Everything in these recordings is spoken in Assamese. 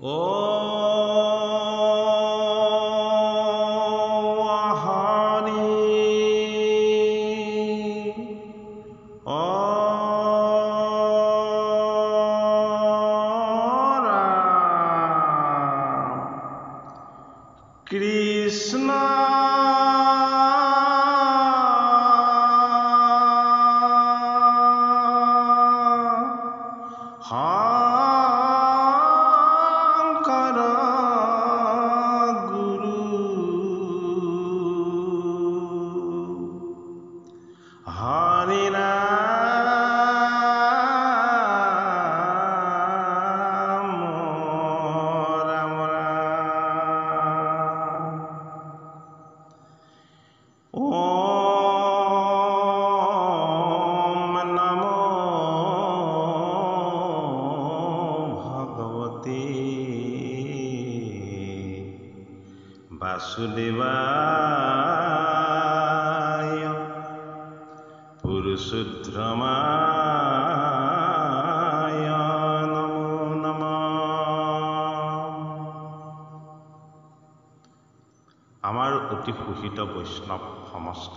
ও হানি ও Ram Krishna Hare Ram, Ram Ram. Om Namo Bhagavate Vasudevaya Purushotthamaya Namo Namah. আমাৰ অতি সুহিত বৈষ্ণৱ সমস্ত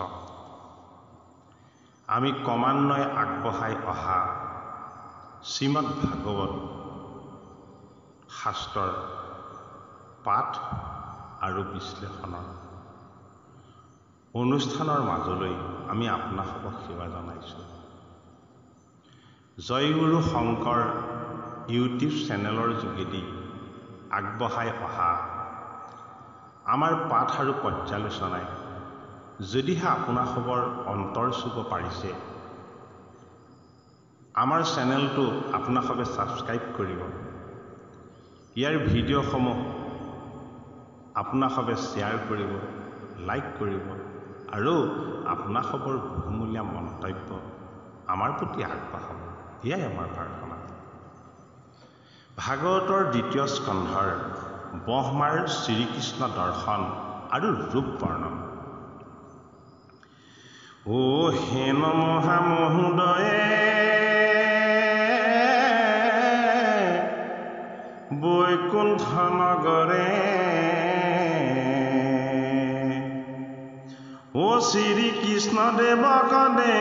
আমি ক্ৰমান্বয়ে আগবঢ়াই অহা শ্ৰীমদ ভাগৱত শাস্ত্ৰৰ পাঠ আৰু বিশ্লেষণৰ অনুষ্ঠানৰ মাজলৈ আমি আপোনালোকক সেৱা জনাইছোঁ। জয়গুৰু শংকৰ ইউটিউব চেনেলৰ যোগেদি আগবঢ়াই অহা আমাৰ পাঠ আৰু পৰ্যালোচনাই যদিহে আপোনালোকৰ অন্তৰ চুব পাৰিছে, আমাৰ চেনেলটো আপোনালোকে ছাবস্ক্ৰাইব কৰিব, ইয়াৰ ভিডিঅ'সমূহ আপোনালোকে শ্বেয়াৰ কৰিব, লাইক কৰিব আৰু আপোনালোকৰ বহুমূলীয়া মন্তব্য আমাৰ প্ৰতি আগবঢ়াব। এয়াই আমাৰ প্ৰাৰ্থনা। ভাগৱতৰ দ্বিতীয় স্কন্ধৰ ব্ৰহ্মাৰ শ্ৰীকৃষ্ণ দৰ্শন আৰু ৰূপ বৰ্ণন। ও হেন মহামহোদয়ে বৈকুণ্ঠ নগৰে ও শ্ৰীকৃষ্ণ দেৱকদে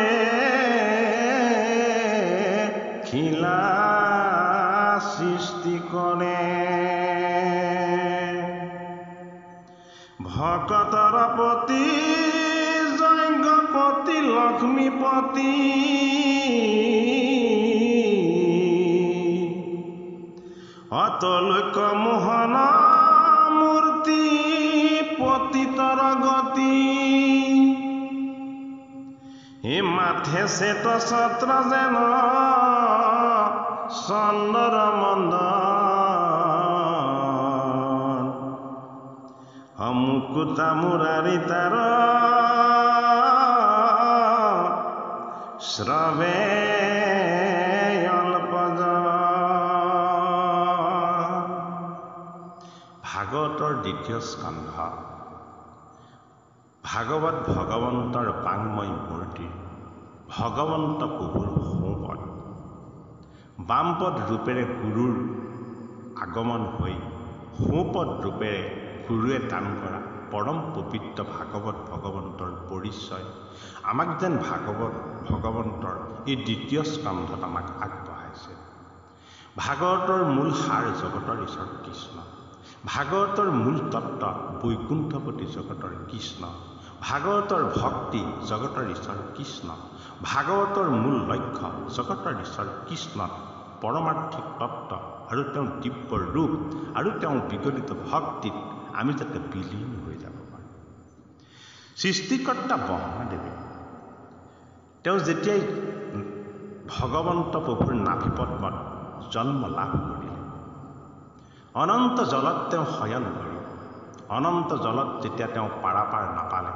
খিলা সৃষ্টি কৰে ভকতৰ পতি যজ্ঞপতি লক্ষ্মীপতি অতলৈক মোহন মূৰ্তি পতিতৰ গতি হে মাথে শ্বেত ছত্ৰ যেন চন্দৰ মন্দন মুকুতা মুৰাৰী তাৰ শ্ৰৱে ভাগৱতৰ দ্বিতীয় স্কন্ধ ভাগৱত ভগৱন্তৰ বাংময় মূৰ্তি ভগৱন্ত প্ৰভুৰ সোঁপদ বামপদ ৰূপেৰে গুৰুৰ আগমন হৈ সোঁপদ ৰূপেৰে গুৰুৱে দান কৰা পৰম পবিত্ৰ ভাগৱত ভগৱন্তৰ পৰিচয় আমাক যেন ভাগৱত ভগৱন্তৰ এই দ্বিতীয় স্কন্ধত আমাক আগবঢ়াইছে। ভাগৱতৰ মূল সাৰ জগতৰ ঈশ্বৰ কৃষ্ণ, ভাগৱতৰ মূল তত্ত্ব বৈকুণ্ঠপতি জগতৰ কৃষ্ণ, ভাগৱতৰ ভক্তি জগতৰ ঈশ্বৰ কৃষ্ণ, ভাগৱতৰ মূল লক্ষ্য জগতৰ ঈশ্বৰ কৃষ্ণ পৰমাৰ্থিক তত্ত্ব আৰু তেওঁৰ দিব্য ৰূপ আৰু তেওঁ বিগলিত ভক্তিত আমি যাতে বিলীন হৈ যাব পাৰোঁ। সৃষ্টিকৰ্তা ব্ৰহ্মাদেৱে তেওঁ যেতিয়াই ভগৱন্ত প্ৰভুৰ নাভিপদ্মত জন্ম লাভ কৰিলে, অনন্ত জলত তেওঁ শয়ন কৰি অনন্ত জলত যেতিয়া তেওঁ পাৰাপাৰ নাপালে,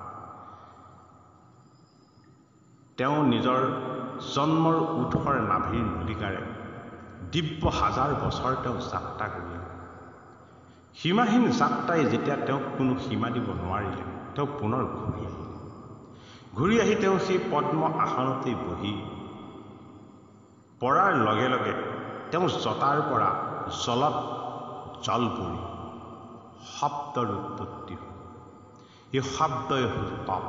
তেওঁ নিজৰ জন্মৰ উঠৰ নাভিৰ নলিকাৰে দিব্য হাজাৰ বছৰ তেওঁ যাত্ৰা কৰিলে। সীমাহীন যাত্ৰাই যেতিয়া তেওঁক কোনো সীমা দিব নোৱাৰিলে, তেওঁ পুনৰ ঘূৰি আহি তেওঁ সেই পদ্ম আসনতেই বহি পৰাৰ লগে লগে তেওঁ জটাৰ পৰা জলত জল পৰি শব্দৰ উৎপত্তি হ'ল। এই শব্দই হ'ল তপ।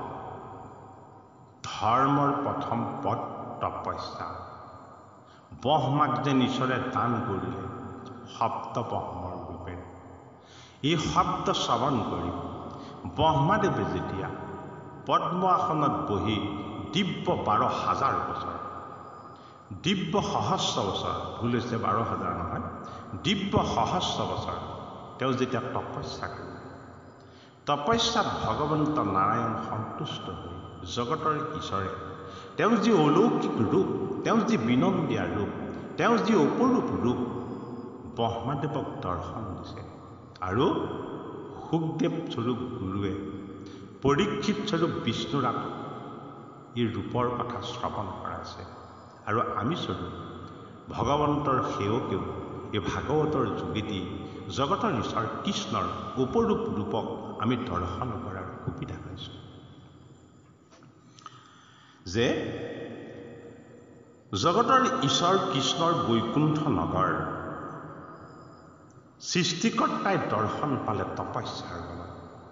ধৰ্মৰ প্ৰথম পদ তপস্যা। ব্ৰহ্মাক যে ঈশ্বৰে দান কৰিলে শব্দ ব্ৰহ্মৰ ৰূপেৰে। এই শব্দ শ্ৰৱণ কৰি ব্ৰহ্মাদেৱে যেতিয়া পদ্ম আসনত বহি দিব্য 12,000 বছৰ, দিব্য সহস্ৰ বছৰ, ভুল হৈছে 12,000 নহয়, দিব্য সহস্ৰ বছৰ তেওঁ যেতিয়া তপস্যা কৰিলে, তপস্যাত ভগৱন্ত নাৰায়ণ সন্তুষ্ট হৈ জগতৰ ঈশ্বৰে তেওঁ যি অলৌকিক ৰূপ, তেওঁ যি বিনন্দীয়া ৰূপ, তেওঁ যি অপৰূপ ৰূপ ব্ৰহ্মাদেৱক দৰ্শন দিছে। আৰু সুখদেৱ স্বৰূপ গুৰুৱে পৰীক্ষিত স্বৰূপ বিষ্ণুৰাতক এই ৰূপৰ কথা শ্ৰৱণ কৰাইছে। আৰু আমি স্বৰূপ ভগৱন্তৰ সেৱকেও এই ভাগৱতৰ যোগেদি জগতৰ ঈশ্বৰ কৃষ্ণৰ অপৰূপ ৰূপক আমি দৰ্শন কৰাৰ সুবিধা পাইছোঁ। যে জগতৰ ঈশ্বৰ কৃষ্ণৰ বৈকুণ্ঠ নগৰ সৃষ্টিকৰ্তাই দৰ্শন পালে তপস্যাৰ বলত।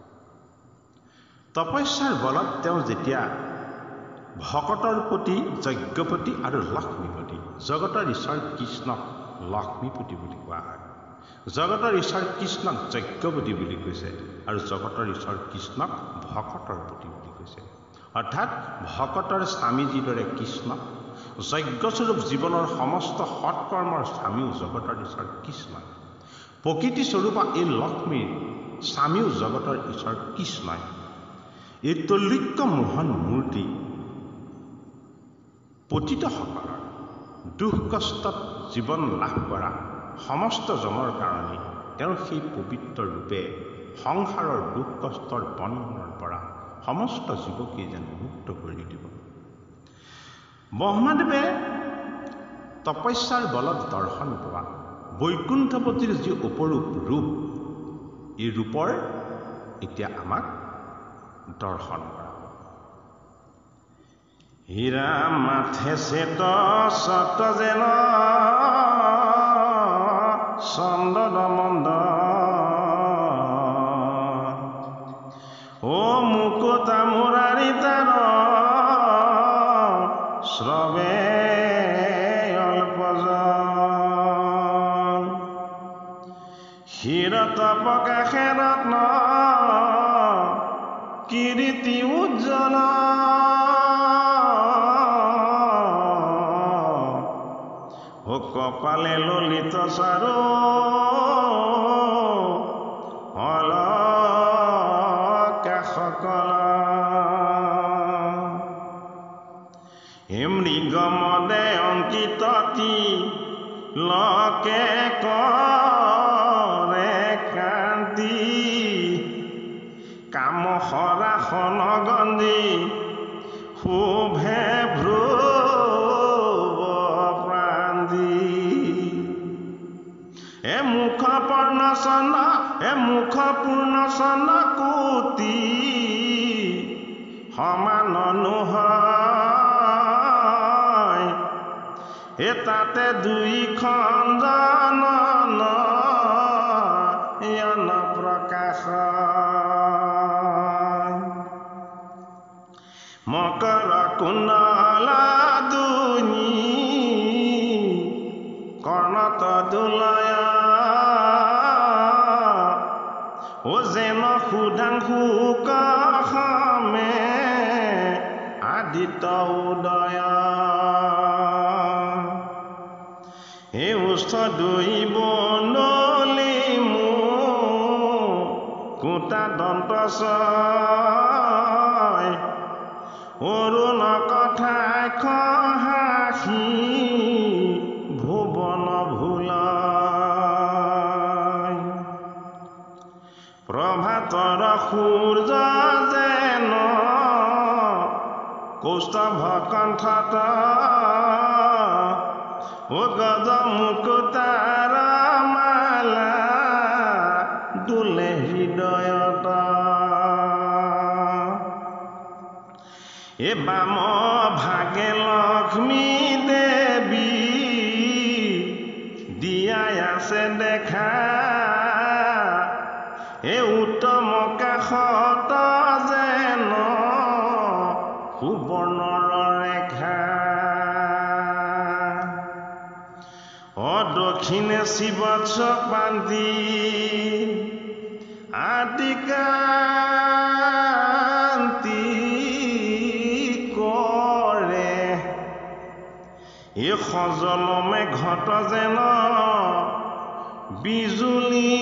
তপস্যাৰ বলত তেওঁ যেতিয়া ভকতৰ প্ৰতি যজ্ঞপতি আৰু লক্ষ্মীপতি, জগতৰ ঈশ্বৰ কৃষ্ণক লক্ষ্মীপতি বুলি কোৱা হয়, জগতৰ ঈশ্বৰ কৃষ্ণক যজ্ঞপতি বুলি কৈছে, আৰু জগতৰ ঈশ্বৰ কৃষ্ণক ভকতৰ পতি বুলি কৈছে। অৰ্থাৎ ভকতৰ স্বামী যিদৰে কৃষ্ণ, যজ্ঞস্বৰূপ জীৱনৰ সমস্ত সৎকৰ্মৰ স্বামীও জগতৰ ঈশ্বৰ কৃষ্ণই, প্ৰকৃতি স্বৰূপ এই লক্ষ্মীৰ স্বামীও জগতৰ ঈশ্বৰ কৃষ্ণই। এই তৈলক্য মোহন মূৰ্তি পতিতসকলৰ দুখ কষ্টত জীৱন লাভ কৰা সমস্ত জনৰ কাৰণে তেওঁৰ সেই পবিত্ৰ ৰূপে সংসাৰৰ দুখ কষ্টৰ বন্ধনৰ পৰা সমস্ত জীৱকেই যেন মুক্ত কৰি দিব। ব্ৰহ্মাদেৱে তপস্যাৰ বলত দৰ্শন পোৱা বৈকুণ্ঠপতিৰ যি অপৰূপ ৰূপ, এই ৰূপৰ এতিয়া আমাক দৰ্শন কৰা। হীৰা মাথে চেত সত যেন চন্দন মন্দ, ও মুকুতা মুৰাৰী তাৰ শ্ৰৱে অল্পজন, হীৰত প্ৰকাশে ৰত্ন কীৰ্তি উজ্জ্বল, ও কপালে ললিত চাৰু অলকা সকল, মৃগমদে অঙ্কিত লকে কৰে কান্তি, কামহৰা সনগন্ধি শুভে ভ্ৰুৱ প্ৰান্তি, এ মুখ পৰ্ণচন্দ, এ মুখ পূৰ্ণচন্দ কোটি সমান নহয়, এ তাতে দুইখন জনন প্ৰকাশ, মকৰ কুণ্ডলা দুনি কৰ্ণত দুলয়, ও যেন সুধাংশু কসমে আদিত উদয়, এই উষ্ঠ দৈব নলি কোটা দন্ত অৰুণ কথাই খহাসি ভুৱন ভুল, প্ৰভাতৰ সূৰ্য যেন কৌস্তভ কণ্ঠত, ও গজ মুকুতাৰ মালা দুলে হৃদয়ত, এ বাম ভাগে লক্ষ্মী দেৱী দিয়াই আছে দেখা, এই উত্তম কাষত যেন সুবৰ্ণৰ ৰেখা দক্ষিণে শিৱৎস পান্তি আদিকান্তি কৰে এই সজল মেঘত যেন বিজুলী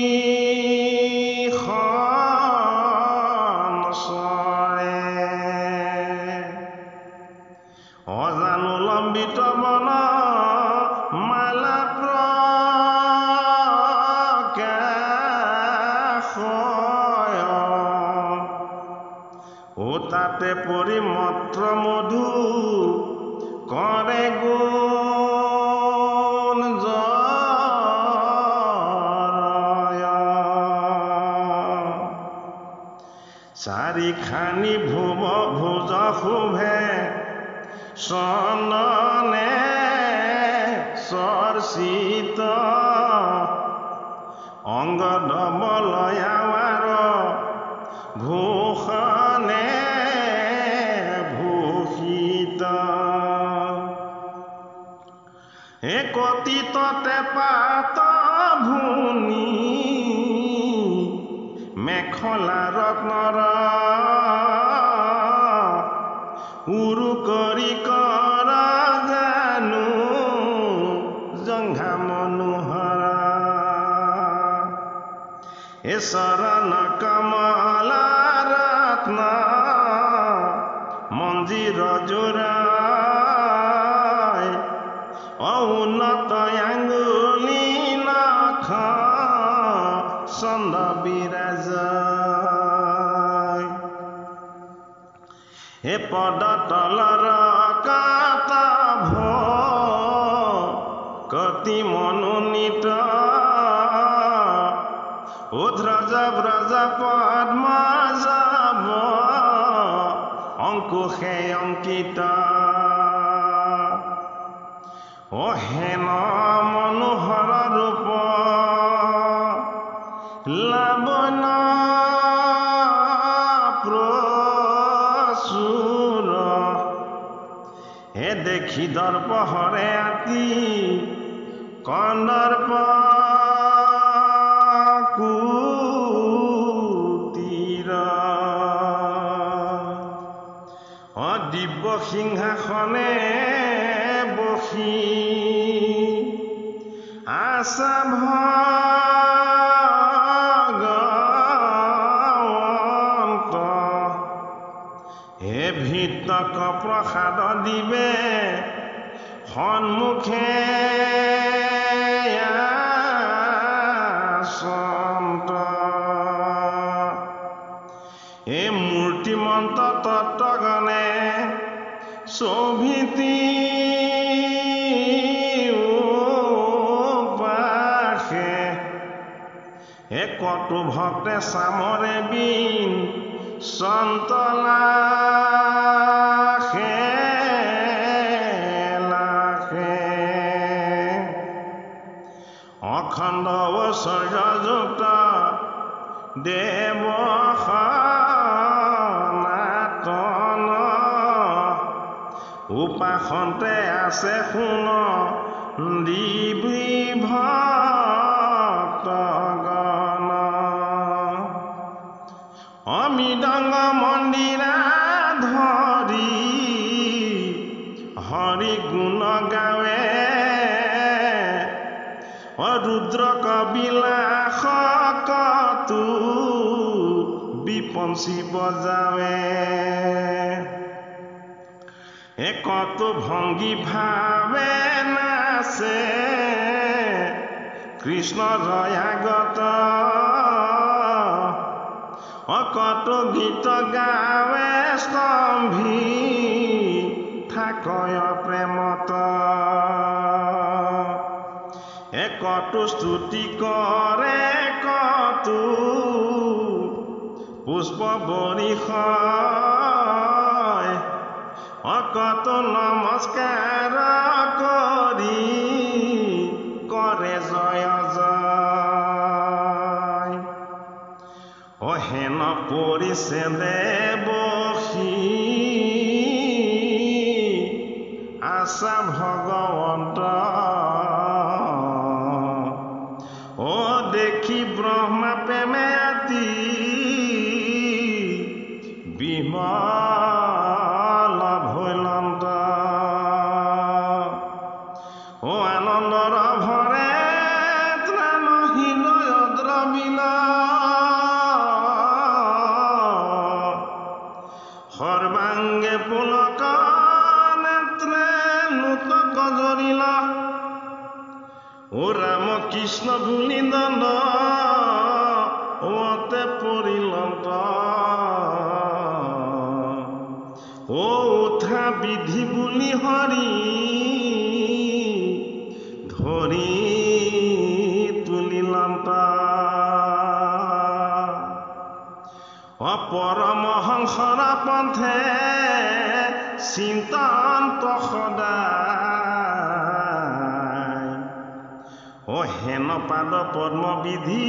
অজানো লম্বিত বন মালা প্ৰকাশয় ও তাতে পৰি মন্ত্ৰ মধু কৰে গুণ চাৰিখানি ভোজ শোভে চন্দনে চৰ্চিত অংগ ডবলয়াৱাৰ ভূষণে ভূষিত একতিততে পাত ভূনি মেখলা ৰত্নৰ উৰু কৰি কৰ জানো জংঘা মনোহৰ এ চৰণ কমল ৰত্ন মঞ্জিৰ জোৰাই ঔন্নত আঙ্গুলি নখ চন্দ বিৰাজ হে পদ তলৰ কাতাভ কতি মনোনীত উধ্ৰজ ব্ৰজ পদ্ম যাব অংকুশে অংকিত ও হেন মনোহৰ ৰূপ লাবণ্য প্ৰচুৰ হে দেখি দৰ্পহৰে আতি কন্দৰ্প কুটিৰ দিব্য সিংহাসনে বসি আছা ভগৱন্ত হে ভিতক প্ৰসাদ দিবে সন্মুখে আসন্ত হে মূৰ্তিমন্ত তত্ত্বগণে শোভিতি পাশে হে কটু ভক্তে চামৰে বিন সন্তলাখে অখণ্ড ঐশ্বৰ্যযুক্ত দেৱ উপাসন্তে আছে শুন দিবি ভক্তগণ অমৃদঙ্গ মন্দিৰা ধৰি হৰি গুণ গাৱে ৰুদ্ৰ কবিলাস কতু বিপঞ্চি বজাৱে কত ভংগী ভাৱে নাচে কৃষ্ণ জয়াগত কত গীত গাৱে স্তম্ভী থাকয় প্ৰেমত কত স্তুতি কৰে কতো পুষ্প বৰিষয় কত নমস্কাৰ কৰি কৰে জয় জয় পৰিছে দেৱসী আছা ভগৱন্ত ও দেখি ব্ৰহ্মা প্ৰেমে আতি বিমল ভৈলন্ত ও আনন্দৰ ভৰে ত্ৰাণহীন দ্ৰবিল সৰ্বাংগে পুলক নেত্ৰে লোতক জৰিল ও ৰাম কৃষ্ণ বুলি দণ্ড ওতে পৰিলন্ত ও উঠা বিধি বুলি হৰি ধৰি তুলিলন্ত পৰমহংসৰ পথে চিন্তন্ত সদায় ও হেন পাদ পদ্মবিধি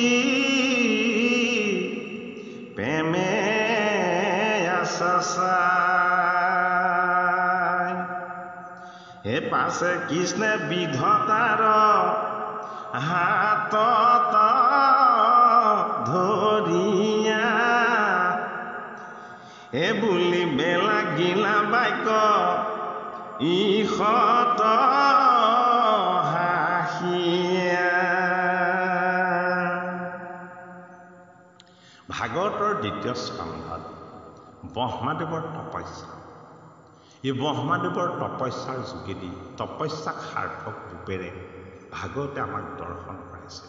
প্ৰেমে আচাচাই হে পাছে কৃষ্ণে বিধতাৰ হাতত ধৰিয়া এ বুলি বেলা গিলা বাক্য ইহঁত হাঁহিয়া। ভাগৱতৰ দ্বিতীয় স্কন্ধত ব্ৰহ্মাদেৱৰ তপস্যা, এই ব্ৰহ্মাদেৱৰ তপস্যাৰ যোগেদি তপস্যাক সাৰ্থক ৰূপেৰে ভাগৱতে আমাক দৰ্শন কৰাইছে।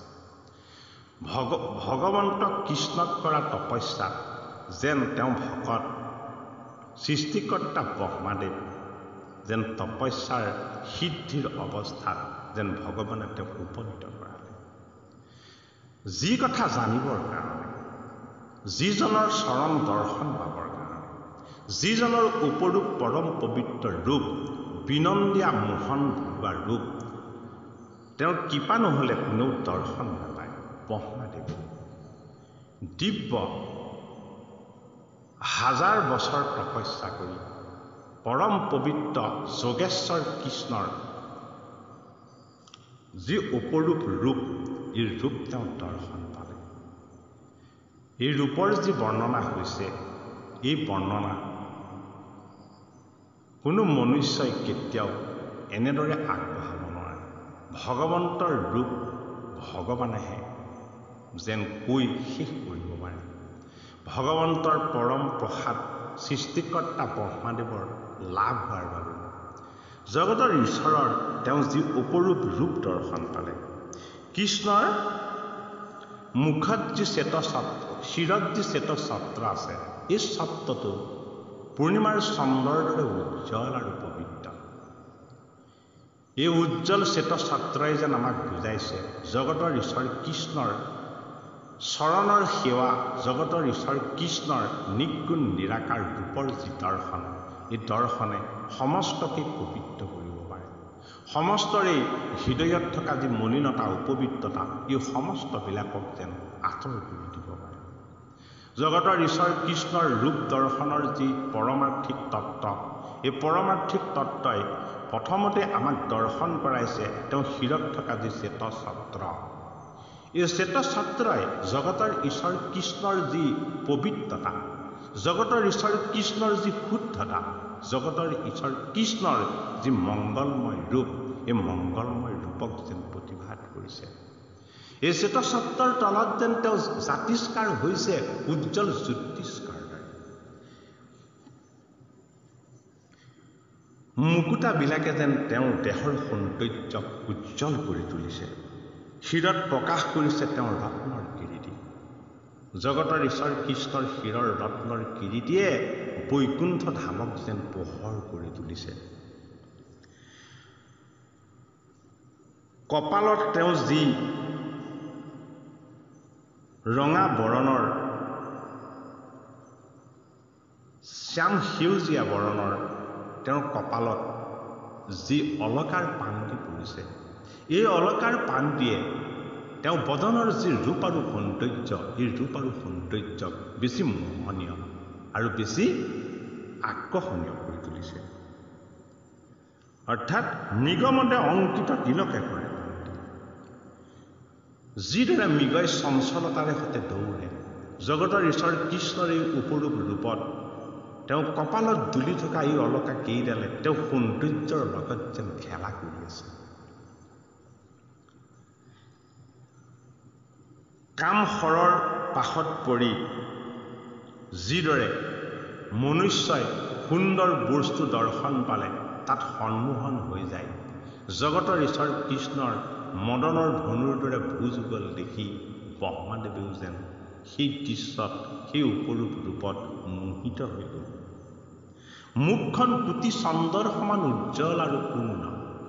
ভগৱন্ত কৃষ্ণক কৰা তপস্যাত যেন তেওঁ ভকত সৃষ্টিকৰ্তা ব্ৰহ্মাদেৱ যেন তপস্যাৰ সিদ্ধিৰ অৱস্থাত যেন ভগৱানে তেওঁক উপনীত কৰালে। যি কথা জানিবৰ কাৰণে, যিজনৰ চৰণ দৰ্শন পাবৰ কাৰণে, যিজনৰ উপৰূপ পৰম পবিত্ৰ ৰূপ, বিনন্দীয়া মোহন ভগোৱা ৰূপ, তেওঁৰ কৃপা নহ'লে কোনেও দৰ্শন নাপায়। ব্ৰহ্মাদেৱ দিব্য হাজাৰ বছৰ তপস্যা কৰি পৰম পবিত্ৰ যোগেশ্বৰ কৃষ্ণৰ যি উপৰূপ ৰূপ, এই ৰূপ তেওঁ দৰ্শন পালে। এই ৰূপৰ যি বৰ্ণনা হৈছে, এই বৰ্ণনা কোনো মনুষ্যই কেতিয়াও এনেদৰে আগবঢ়াব নোৱাৰে। ভগৱন্তৰ ৰূপ ভগৱানেহে যেন কৈ শেষ কৰিব পাৰে। ভগৱন্তৰ পৰম প্ৰসাদ সৃষ্টিকৰ্তা ব্ৰহ্মাদেৱৰ লাভ হোৱাৰ বাবে জগতৰ ঈশ্বৰৰ তেওঁ যি উপৰূপ ৰূপ দৰ্শন পালে, কৃষ্ণৰ মুখত যি শ্বেতছত্ৰ, শিৰত যি শ্বেতছত্ৰ আছে, এই ছত্ৰটো পূৰ্ণিমাৰ চন্দ্ৰৰ দৰে উজ্জ্বল আৰু পবিত্ৰ। এই উজ্জ্বল শ্বেতছত্ৰই যেন আমাক বুজাইছে জগতৰ ঈশ্বৰ কৃষ্ণৰ চৰণৰ সেৱা, জগতৰ ঈশ্বৰ কৃষ্ণৰ নিগুণ নিৰাকাৰ ৰূপৰ যি দৰ্শন, এই দৰ্শনে সমস্তকে পবিত্ৰ কৰিব পাৰে। সমস্তৰে হৃদয়ত থকা যি মলিনতা, অপবিত্ৰতা, এই সমস্তবিলাকক যেন আঁতৰ কৰি দিব পাৰে। জগতৰ ঈশ্বৰ কৃষ্ণৰ ৰূপ দৰ্শনৰ যি পৰমাৰ্থিক তত্ত্ব, এই পৰমাৰ্থিক তত্ত্বই প্ৰথমতে আমাক দৰ্শন কৰাইছে তেওঁ শিৰত থকা যি শ্বেতছত্ৰ। এই শ্বেতছত্ৰই জগতৰ ঈশ্বৰ কৃষ্ণৰ যি পবিত্ৰতা, জগতৰ ঈশ্বৰ কৃষ্ণৰ যি শুদ্ধতা, জগতৰ ঈশ্বৰ কৃষ্ণৰ যি মংগলময় ৰূপ, এই মংগলময় ৰূপক যেন প্ৰতিভাত কৰিছে। এই শ্বেতছত্ৰৰ তলত যেন তেওঁ জাতিষ্কাৰ হৈছে উজ্জ্বল জ্যোতিষ্কাৰ। মুকুতাবিলাকে যেন তেওঁৰ দেহৰ সৌন্দৰ্যক উজ্জ্বল কৰি তুলিছে। শিৰত প্ৰকাশ কৰিছে তেওঁৰ ৰত্নৰ কিৰীটি। জগতৰ ঈশ্বৰ কৃষ্ণৰ শিৰৰ ৰত্নৰ কিৰীটিয়ে বৈকুণ্ঠ ধামক যেন পোহৰ কৰি তুলিছে। কপালত তেওঁ যি ৰঙা বৰণৰ, শ্যাম সেউজীয়া বৰণৰ তেওঁৰ কপালত যি অলকাৰ পাণ্ডি পৰিছে, এই অলকাৰ পাণ্ডিয়ে তেওঁ বদনৰ যি ৰূপ আৰু সৌন্দৰ্য, এই ৰূপ আৰু সৌন্দৰ্য বেছি মোহনীয় আৰু বেছি আকৰ্ষণীয় কৰি তুলিছে। অৰ্থাৎ নিগমতে অংকিত তিলকে কৰে, যিদৰে মৃগই চঞ্চলতাৰে সৈতে দৌৰে, জগতৰ ঈশ্বৰ কৃষ্ণৰ এই উপৰূপ ৰূপত তেওঁ কপালত দুলি থকা এই অলকা কেইডালে তেওঁ সৌন্দৰ্যৰ লগত যেন খেলা কৰি আছে। কাম শৰৰ পাশত পৰি যিদৰে মনুষ্যই সুন্দৰ বস্তু দৰ্শন পালে তাত সন্মোহন হৈ যায়, জগতৰ ঈশ্বৰ কৃষ্ণৰ মদনৰ ধনুৰ দৰে ভুজগল দেখি ব্ৰহ্মাদেৱেও যেন সেই দৃশ্যত, সেই উপৰূপ ৰূপত মোহিত হৈ গ'ল। মুখখন কোটি চন্দ্ৰৰ সমান উজ্জ্বল আৰু পূৰ্ণ।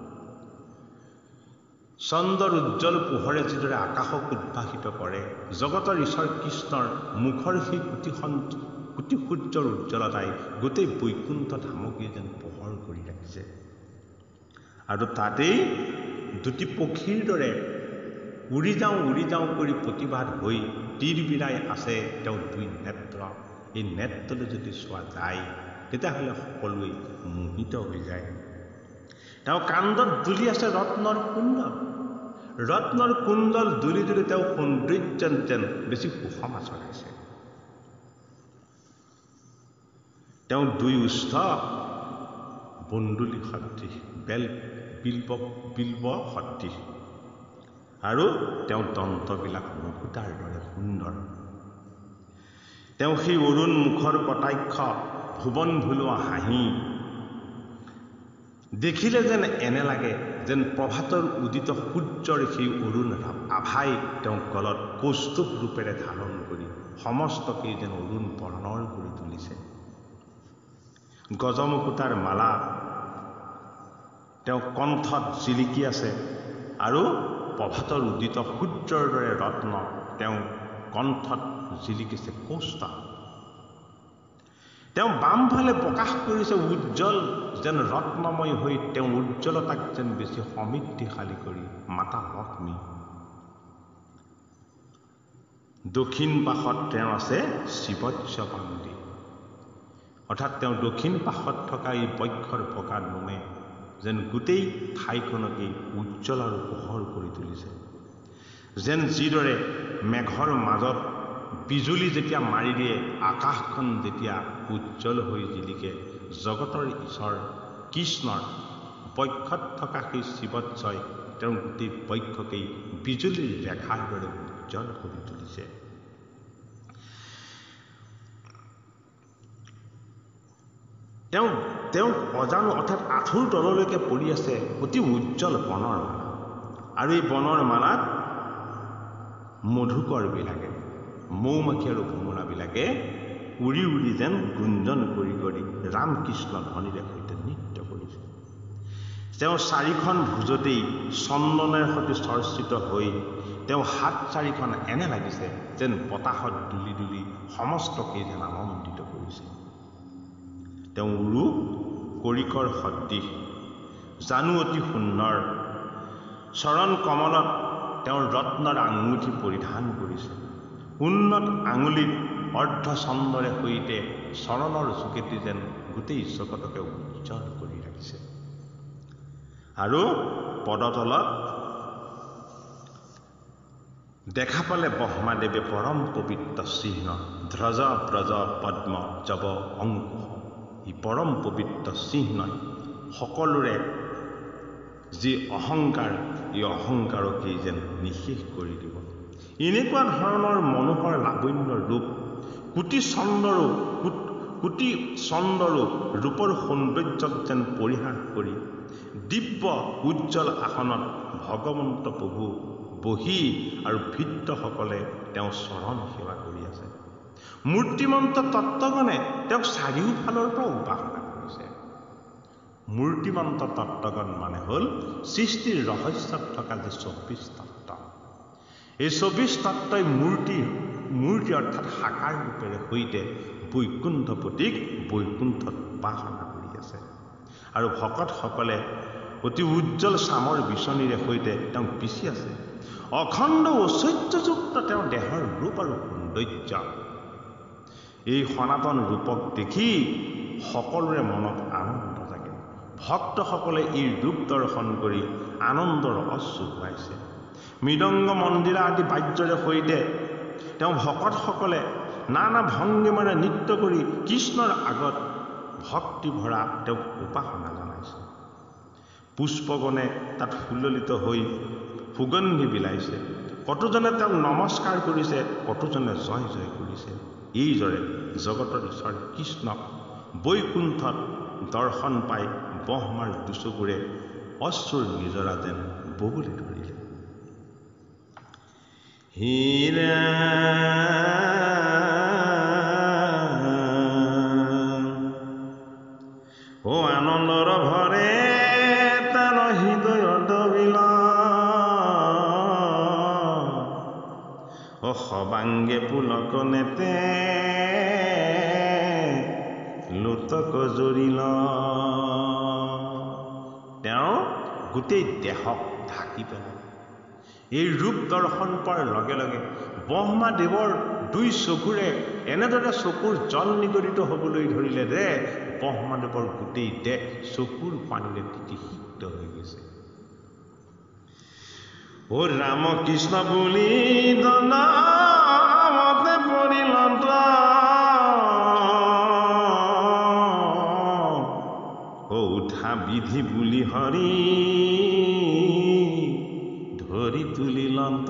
চন্দ্ৰৰ উজ্জ্বল পোহৰে যিদৰে আকাশক উদ্ভাসিত কৰে, জগতৰ ঈশ্বৰ কৃষ্ণৰ মুখৰ সেই কোটি সূৰ্যৰ উজ্জ্বলতাই গোটেই বৈকুণ্ঠ ধামকে যেন পোহৰ কৰি ৰাখিছে। আৰু তাতেই দুটি পক্ষীৰ দৰে উৰি যাওঁ কৰি প্ৰতিবাদ হৈ তীৰ বিৰাই আছে তেওঁ দুই নেত্ৰ। এই নেত্ৰলৈ যদি চোৱা যায় তেতিয়াহ'লে সকলোৱে মোহিত হৈ যায়। তেওঁ কাণ্ডত দুলি আছে ৰত্নৰ কুণ্ডল, ৰত্নৰ কুণ্ডল দুলি দুলি তেওঁ সৌন্দৰ্য যেন বেছি সুষমা চলাইছে। তেওঁ দুই উষ্ঠ বন্দুলি সদৃশ, বিল্ব সদৃশ, আৰু তেওঁ দন্তবিলাক মুকুতাৰ দৰে সুন্দৰ। তেওঁ সেই অৰুণ মুখৰ কটাক্ষ, ভুৱন ভুলোৱা হাঁহি দেখিলে যেন এনে লাগে যেন প্ৰভাতৰ উদিত সূৰ্যৰ সেই অৰুণ আভাই তেওঁ গলত কৌস্তুভ ৰূপেৰে ধাৰণ কৰি সমস্তকে যেন অৰুণ বৰ্ণৰ কৰি তুলিছে। গজমুকুতাৰ মালা তেওঁ কণ্ঠত জিলিকি আছে আৰু প্ৰভাতৰ উদিত সূৰ্যৰ দৰে ৰত্ন তেওঁ কণ্ঠত জিলিকিছে কৌস্তুভ। তেওঁ বামফালে প্ৰকাশ কৰিছে উজ্জ্বল যেন ৰত্নময় হৈ তেওঁ উজ্জ্বলতাক যেন বেছি সমৃদ্ধিশালী কৰি মাতা লক্ষ্মী। দক্ষিণ পাশত তেওঁ আছে শিৱস্য পাণ্ডি, অৰ্থাৎ তেওঁ দক্ষিণ পাশত থকা এই বক্ষৰ বগা নোমে যেন গোটেই ঠাইখনকেই উজ্জ্বল আৰু পোহৰ কৰি তুলিছে। যেন যিদৰে মেঘৰ মাজত বিজুলী যেতিয়া মাৰি দিয়ে, আকাশখন যেতিয়া উজ্জ্বল হৈ জিলিকে, জগতৰ ঈশ্বৰ কৃষ্ণৰ বক্ষত থকা সেই শিৱস্যই তেওঁৰ গোটেই বক্ষকেই বিজুলীৰ ৰেখাৰ দৰে উজ্জ্বল কৰি তুলিছে। তেওঁ অজানো অৰ্থাৎ আঁঠুৰ তললৈকে পৰি আছে অতি উজ্জ্বল বনৰ মালা, আৰু এই বনৰ মালাত মধুকৰবিলাকে, মৌ-মাখি আৰু ভোমোৰাবিলাকে উৰি উৰি যেন গুঞ্জন কৰি কৰি ৰামকৃষ্ণ ধ্বনিৰে সৈতে নৃত্য কৰিছে। তেওঁ চাৰিখন ভুজতেই চন্দনেৰে সৈতে চৰ্চিত হৈ তেওঁ হাত চাৰিখন এনে লাগিছে যেন বতাহত দুলি দুলি সমস্তকে যেন আনন্দিত কৰিছে। তেওঁ উৰু কৰিকৰ সদৃশ, জানু অতি সুন্দৰ, চৰণ কমলত তেওঁৰ ৰত্নৰ আঙুঠি পৰিধান কৰিছে। উন্নত আঙুলিত অৰ্ধচন্দ্ৰৰে সৈতে চৰণৰ যোগেদি যেন গোটেই জগতকে উজ্জ্বল কৰি ৰাখিছে। আৰু পদতলত দেখা পালে ব্ৰহ্মাদেৱে পৰম পবিত্ৰ চিহ্ন, ধ্ৰজ ব্ৰজ পদ্ম জব অংকুশ। এই পৰম পবিত্ৰ চিহ্নই সকলোৰে যি অহংকাৰ, এই অহংকাৰকেই যেন নিঃশেষ কৰি দিব। এনেকুৱা ধৰণৰ মনোহৰ লাৱণ্য ৰূপ কোটি চন্দ্ৰৰো ৰূপৰ সৌন্দৰ্যক যেন পৰিহাস কৰি দিব্য উজ্জ্বল আসনত ভগৱন্ত প্ৰভু বহি আৰু ভৃত্যসকলে তেওঁ চৰণ সেৱা কৰি আছে। মূৰ্তিমন্ত তত্ত্বগণে তেওঁক চাৰিওফালৰ পৰা উপাসনা কৰিছে। মূৰ্তিমন্ত তত্ত্বগণ মানে হ'ল সৃষ্টিৰ ৰহস্যত থকা যে ২৪ তত্ত্ব। এই ২৪ তত্ত্বই মূৰ্তি অৰ্থাৎ সাকাৰ ৰূপেৰে সৈতে বৈকুণ্ঠপতিক বৈকুণ্ঠত উপাসনা কৰি আছে। আৰু ভকতসকলে অতি উজ্জ্বল চামৰ বিচনীৰে সৈতে তেওঁক বিচি আছে। অখণ্ড ঐশ্বৰ্যযুক্ত তেওঁৰ দেহৰ ৰূপ আৰু সৌন্দৰ্য। এই সনাতন ৰূপক দেখি সকলোৰে মনত আনন্দ জাগে। ভক্তসকলে এই ৰূপ দৰ্শন কৰি আনন্দৰ অশ্ৰু বহাইছে। মৃদংগ মন্দিৰা আদি বাদ্যৰে সৈতে তেওঁ ভকতসকলে নানা ভংগীমাৰে নৃত্য কৰি কৃষ্ণৰ আগত ভক্তি ভৰা তেওঁক উপাসনা জনাইছে। পুষ্পগণে তাত সুললিত হৈ সুগন্ধি বিলাইছে। কতোজনে তেওঁক নমস্কাৰ কৰিছে, কতোজনে জয় জয় কৰিছে। এইদৰে জগতৰ ঈশ্বৰ কৃষ্ণক বৈকুণ্ঠত দৰ্শন পাই ব্ৰহ্মাৰ দুচকুৰে অশ্ৰুৰ নিজৰা যেন ববলৈ ধৰিলে। হীৰা ও আনন্দৰ ভৰে তাৰ হৃদয় দবিল, ও সবাংগে পুলক নেতে লোতক জৰিল। তেওঁ গোটেই দেহক ঢাকি পেলাই এই ৰূপ দৰ্শন পোৱাৰ লগে লগে ব্ৰহ্মাদেৱৰ দুই চকুৰে এনেদৰে চকুৰ জল নিগৰিত হ'বলৈ ধৰিলে যে ব্ৰহ্মাদেৱৰ গোটেই দেহ চকুৰ পানীৰে তিতিসিক্ত হৈ গৈছে। ও ৰাম কৃষ্ণ বুলি দণ্ডমতে পৰিল, ও উঠা বিধি বুলি হৰি ধৰি তুলিলন্ত।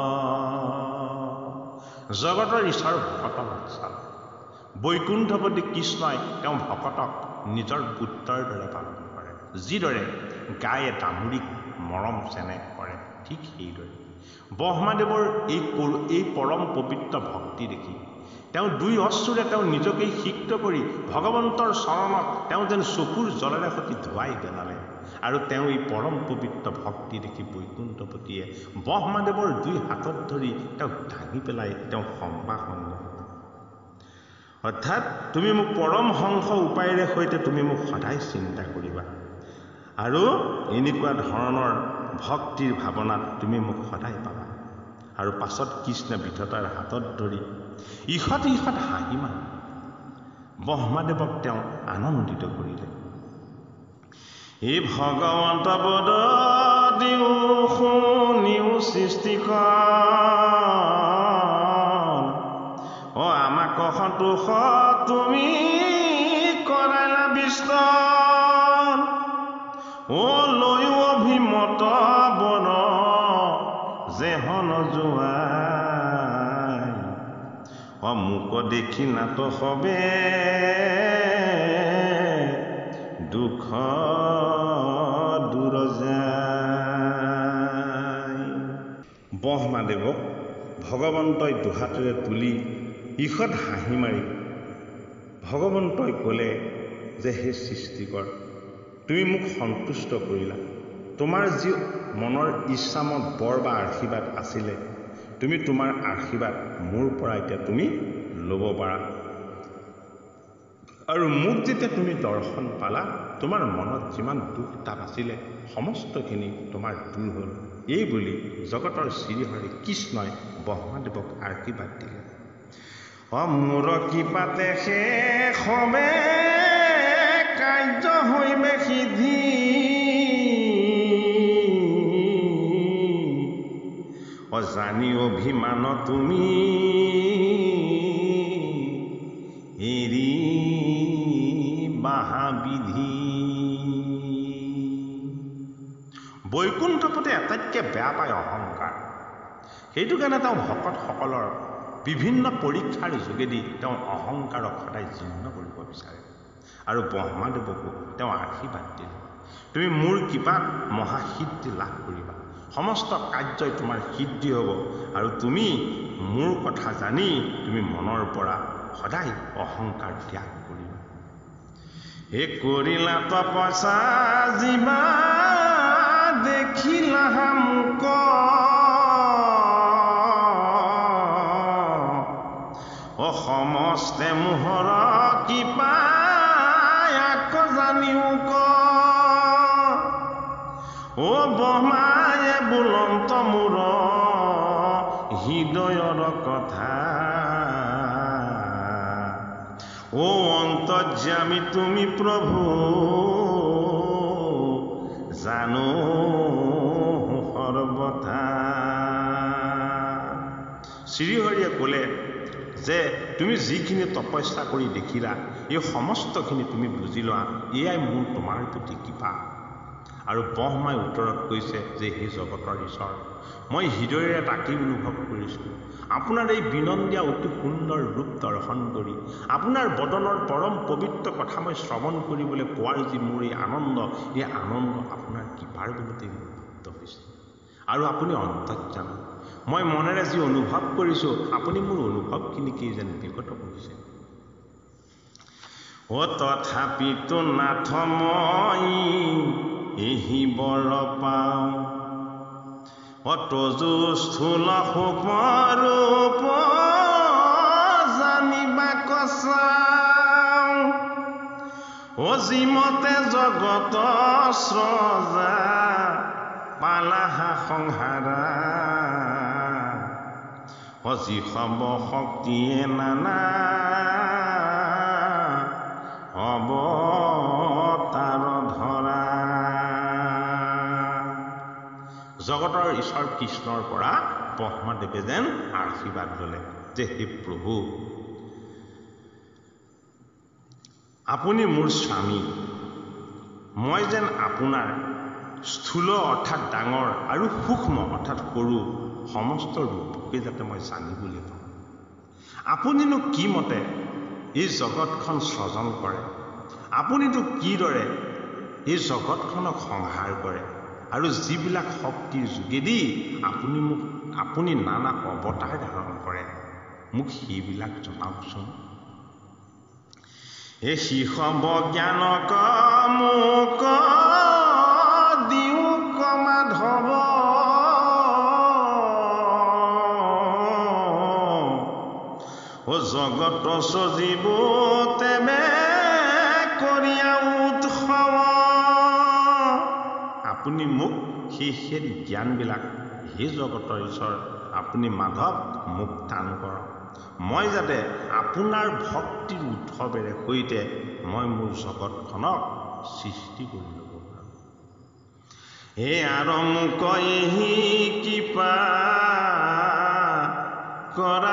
জগতৰ ঈশ্বৰ ভকত বৎসল বৈকুণ্ঠপতি কৃষ্ণই তেওঁ ভকতক নিজৰ পুত্ৰৰ দৰে পালন কৰে। যিদৰে গায়ে দামুৰিক মৰম চেনেহ কৰে, ঠিক সেইদৰে ব্ৰহ্মাদেৱৰ এই পৰম পবিত্ৰ ভক্তি দেখি তেওঁ দুই অশ্ৰুৰে তেওঁ নিজকেই সিক্ত কৰি ভগৱন্তৰ চৰণত তেওঁ যেন চকুৰ জলেৰে সৈতে ধুৱাই পেলালে। আৰু তেওঁ এই পৰম পবিত্ৰ ভক্তি দেখি বৈকুণ্ঠপতিয়ে ব্ৰহ্মাদেৱৰ দুই হাতত ধৰি তেওঁক দাঙি পেলাই তেওঁ সম্ভাষণ কৰে। অৰ্থাৎ তুমি মোক পৰম হংস উপায়েৰে সৈতে তুমি মোক সদায় চিন্তা কৰিবা আৰু এনেকুৱা ধৰণৰ ভক্তিৰ ভাৱনাত তুমি মোক সদায় পাবা। আৰু পাছত কৃষ্ণ বিধতাৰ হাতত ধৰি ইহঁত হাঁহি মাৰি ব্ৰহ্মাদেৱক তেওঁ আনন্দিত কৰিলে। এই ভগৱন্ত পদ দিও শুনিও সৃষ্টিকৰ, ও আমাক সন্তোষ তুমি কৰাইলা বিষ্ট, ও লৈও অভিমত বন যেহন জোৱাই, অমুক দেখি নাত হবে দুখ দূৰ যায়। ব্ৰহ্মাদেৱক ভগৱন্তই দুহাতেৰে তুলি ঈষৎ হাঁহি মাৰি ভগৱন্তই ক'লে যে হে সৃষ্টিকৰ, তুমি মোক সন্তুষ্ট কৰিলা। তোমাৰ যি মনৰ ইচ্ছামত বৰ বা আশীৰ্বাদ আছিলে, তুমি তোমাৰ আশীৰ্বাদ মোৰ পৰা এতিয়া তুমি ল'ব পাৰা। আৰু মোক যেতিয়া তুমি দৰ্শন পালা, তোমাৰ মনত যিমান দুখ তাপ আছিলে সমস্তখিনি তোমাৰ দূৰ হ'ল। এই বুলি জগতৰ শ্ৰীহৰি কৃষ্ণই ব্ৰহ্মাদেৱক আশীৰ্বাদ দিলে। মোৰ কৃপাতে শেষ হবে কাৰ্য হৈবে সিদ্ধি, জানি অভিমান তুমি এৰি বাহা বিধি। বৈকুণ্ঠপতি আটাইতকৈ বেয়া পায় অহংকাৰ। সেইটো কাৰণে তেওঁ ভকতসকলৰ বিভিন্ন পৰীক্ষাৰ যোগেদি তেওঁ অহংকাৰক সদায় জীৰ্ণ কৰিব বিচাৰে। আৰু ব্ৰহ্মাদেৱকো তেওঁ আশীৰ্বাদ দিলে, তুমি মোৰ কৃপাত মহাসিদ্ধি লাভ কৰিবা, সমস্ত কাৰ্যই তোমাৰ সিদ্ধি হ'ব। আৰু তুমি মোৰ কথা জানি তুমি মনৰ পৰা সদায় অহংকাৰ ত্যাগ কৰিবা। হে কৰিলা তপস্যা জীৱা দেখিলা মোক, ও সমস্তে মোহৰ কৃপা আক জানিও ক, ও ব্ৰহ্মায়ে বুলন্ত মূৰ কথা ও অন্তৰ্যামী তুমি প্ৰভু জানো সৰ্বথা। শ্ৰীহৰিয়ে ক'লে যে তুমি যিখিনি তপস্যা কৰি দেখিলা এই সমস্তখিনি তুমি বুজি লোৱা, এয়াই মোৰ তোমাৰ প্ৰতি কৃপা। আৰু ব্ৰহ্মাই উত্তৰত কৈছে যে হে জগতৰ ঈশ্বৰ, মই হৃদয়েৰে তাকেই অনুভৱ কৰিছোঁ। আপোনাৰ এই বিনন্দীয়া অতি সুন্দৰ ৰূপ দৰ্শন কৰি আপোনাৰ বদনৰ পৰম পবিত্ৰ কথা মই শ্ৰৱণ কৰিবলৈ পোৱাৰ যি মোৰ এই আনন্দ আপোনাৰ কৃপাৰ বলতেই মোৰ প্ৰাপ্ত হৈছে। আৰু আপুনি অন্তৰ্যামী, মই মনেৰে যি অনুভৱ কৰিছোঁ আপুনি মোৰ অনুভৱখিনিকেই যেন বিগত কৰিছে। তথাপিতো নাথ মই এহি বৰ পাওঁ, তজু স্থূল ৰূপ জানিবা কচাওঁ। যিমতে জগত স্ৰজা পালাহা সংহাৰা, যি সব শক্তিয়ে নানা অৱতাৰ ধৰা। জগতৰ ঈশ্বৰ কৃষ্ণৰ পৰা ব্ৰহ্মাদেৱে যেন আশীৰ্বাদ ল'লে যে হে প্ৰভু, আপুনি মোৰ স্বামী, মই যেন আপোনাৰ স্থূল অৰ্থাৎ ডাঙৰ আৰু সূক্ষ্ম অৰ্থাৎ সৰু সমস্ত ৰূপকে যাতে মই জানিবলৈ পাওঁ। আপুনিনো কি মতে এই জগতখন সৃজন কৰে, আপুনিতো কিদৰে এই জগতখনক সংহাৰ কৰে, আৰু যিবিলাক শক্তিৰ যোগেদি আপুনি নানা অৱতাৰ ধাৰণ কৰে, মোক সেইবিলাক জনাওকচোন। এই শিশব জ্ঞানক মোক দিওঁ মাধৱ, জগত সজীৱ তেবে কৰিয়া উৎসৱ। আপুনি মোক সেই জ্ঞানবিলাক হে জগতৰ ঈশ্বৰ আপুনি মাধৱ মোক দান কৰক, মই যাতে আপোনাৰ ভক্তিৰ উৎসৱেৰে সৈতে মই মোৰ জগতখনক সৃষ্টি কৰি ল'ব পাৰোঁ। আৰু মোক এহি কৃপা কৰা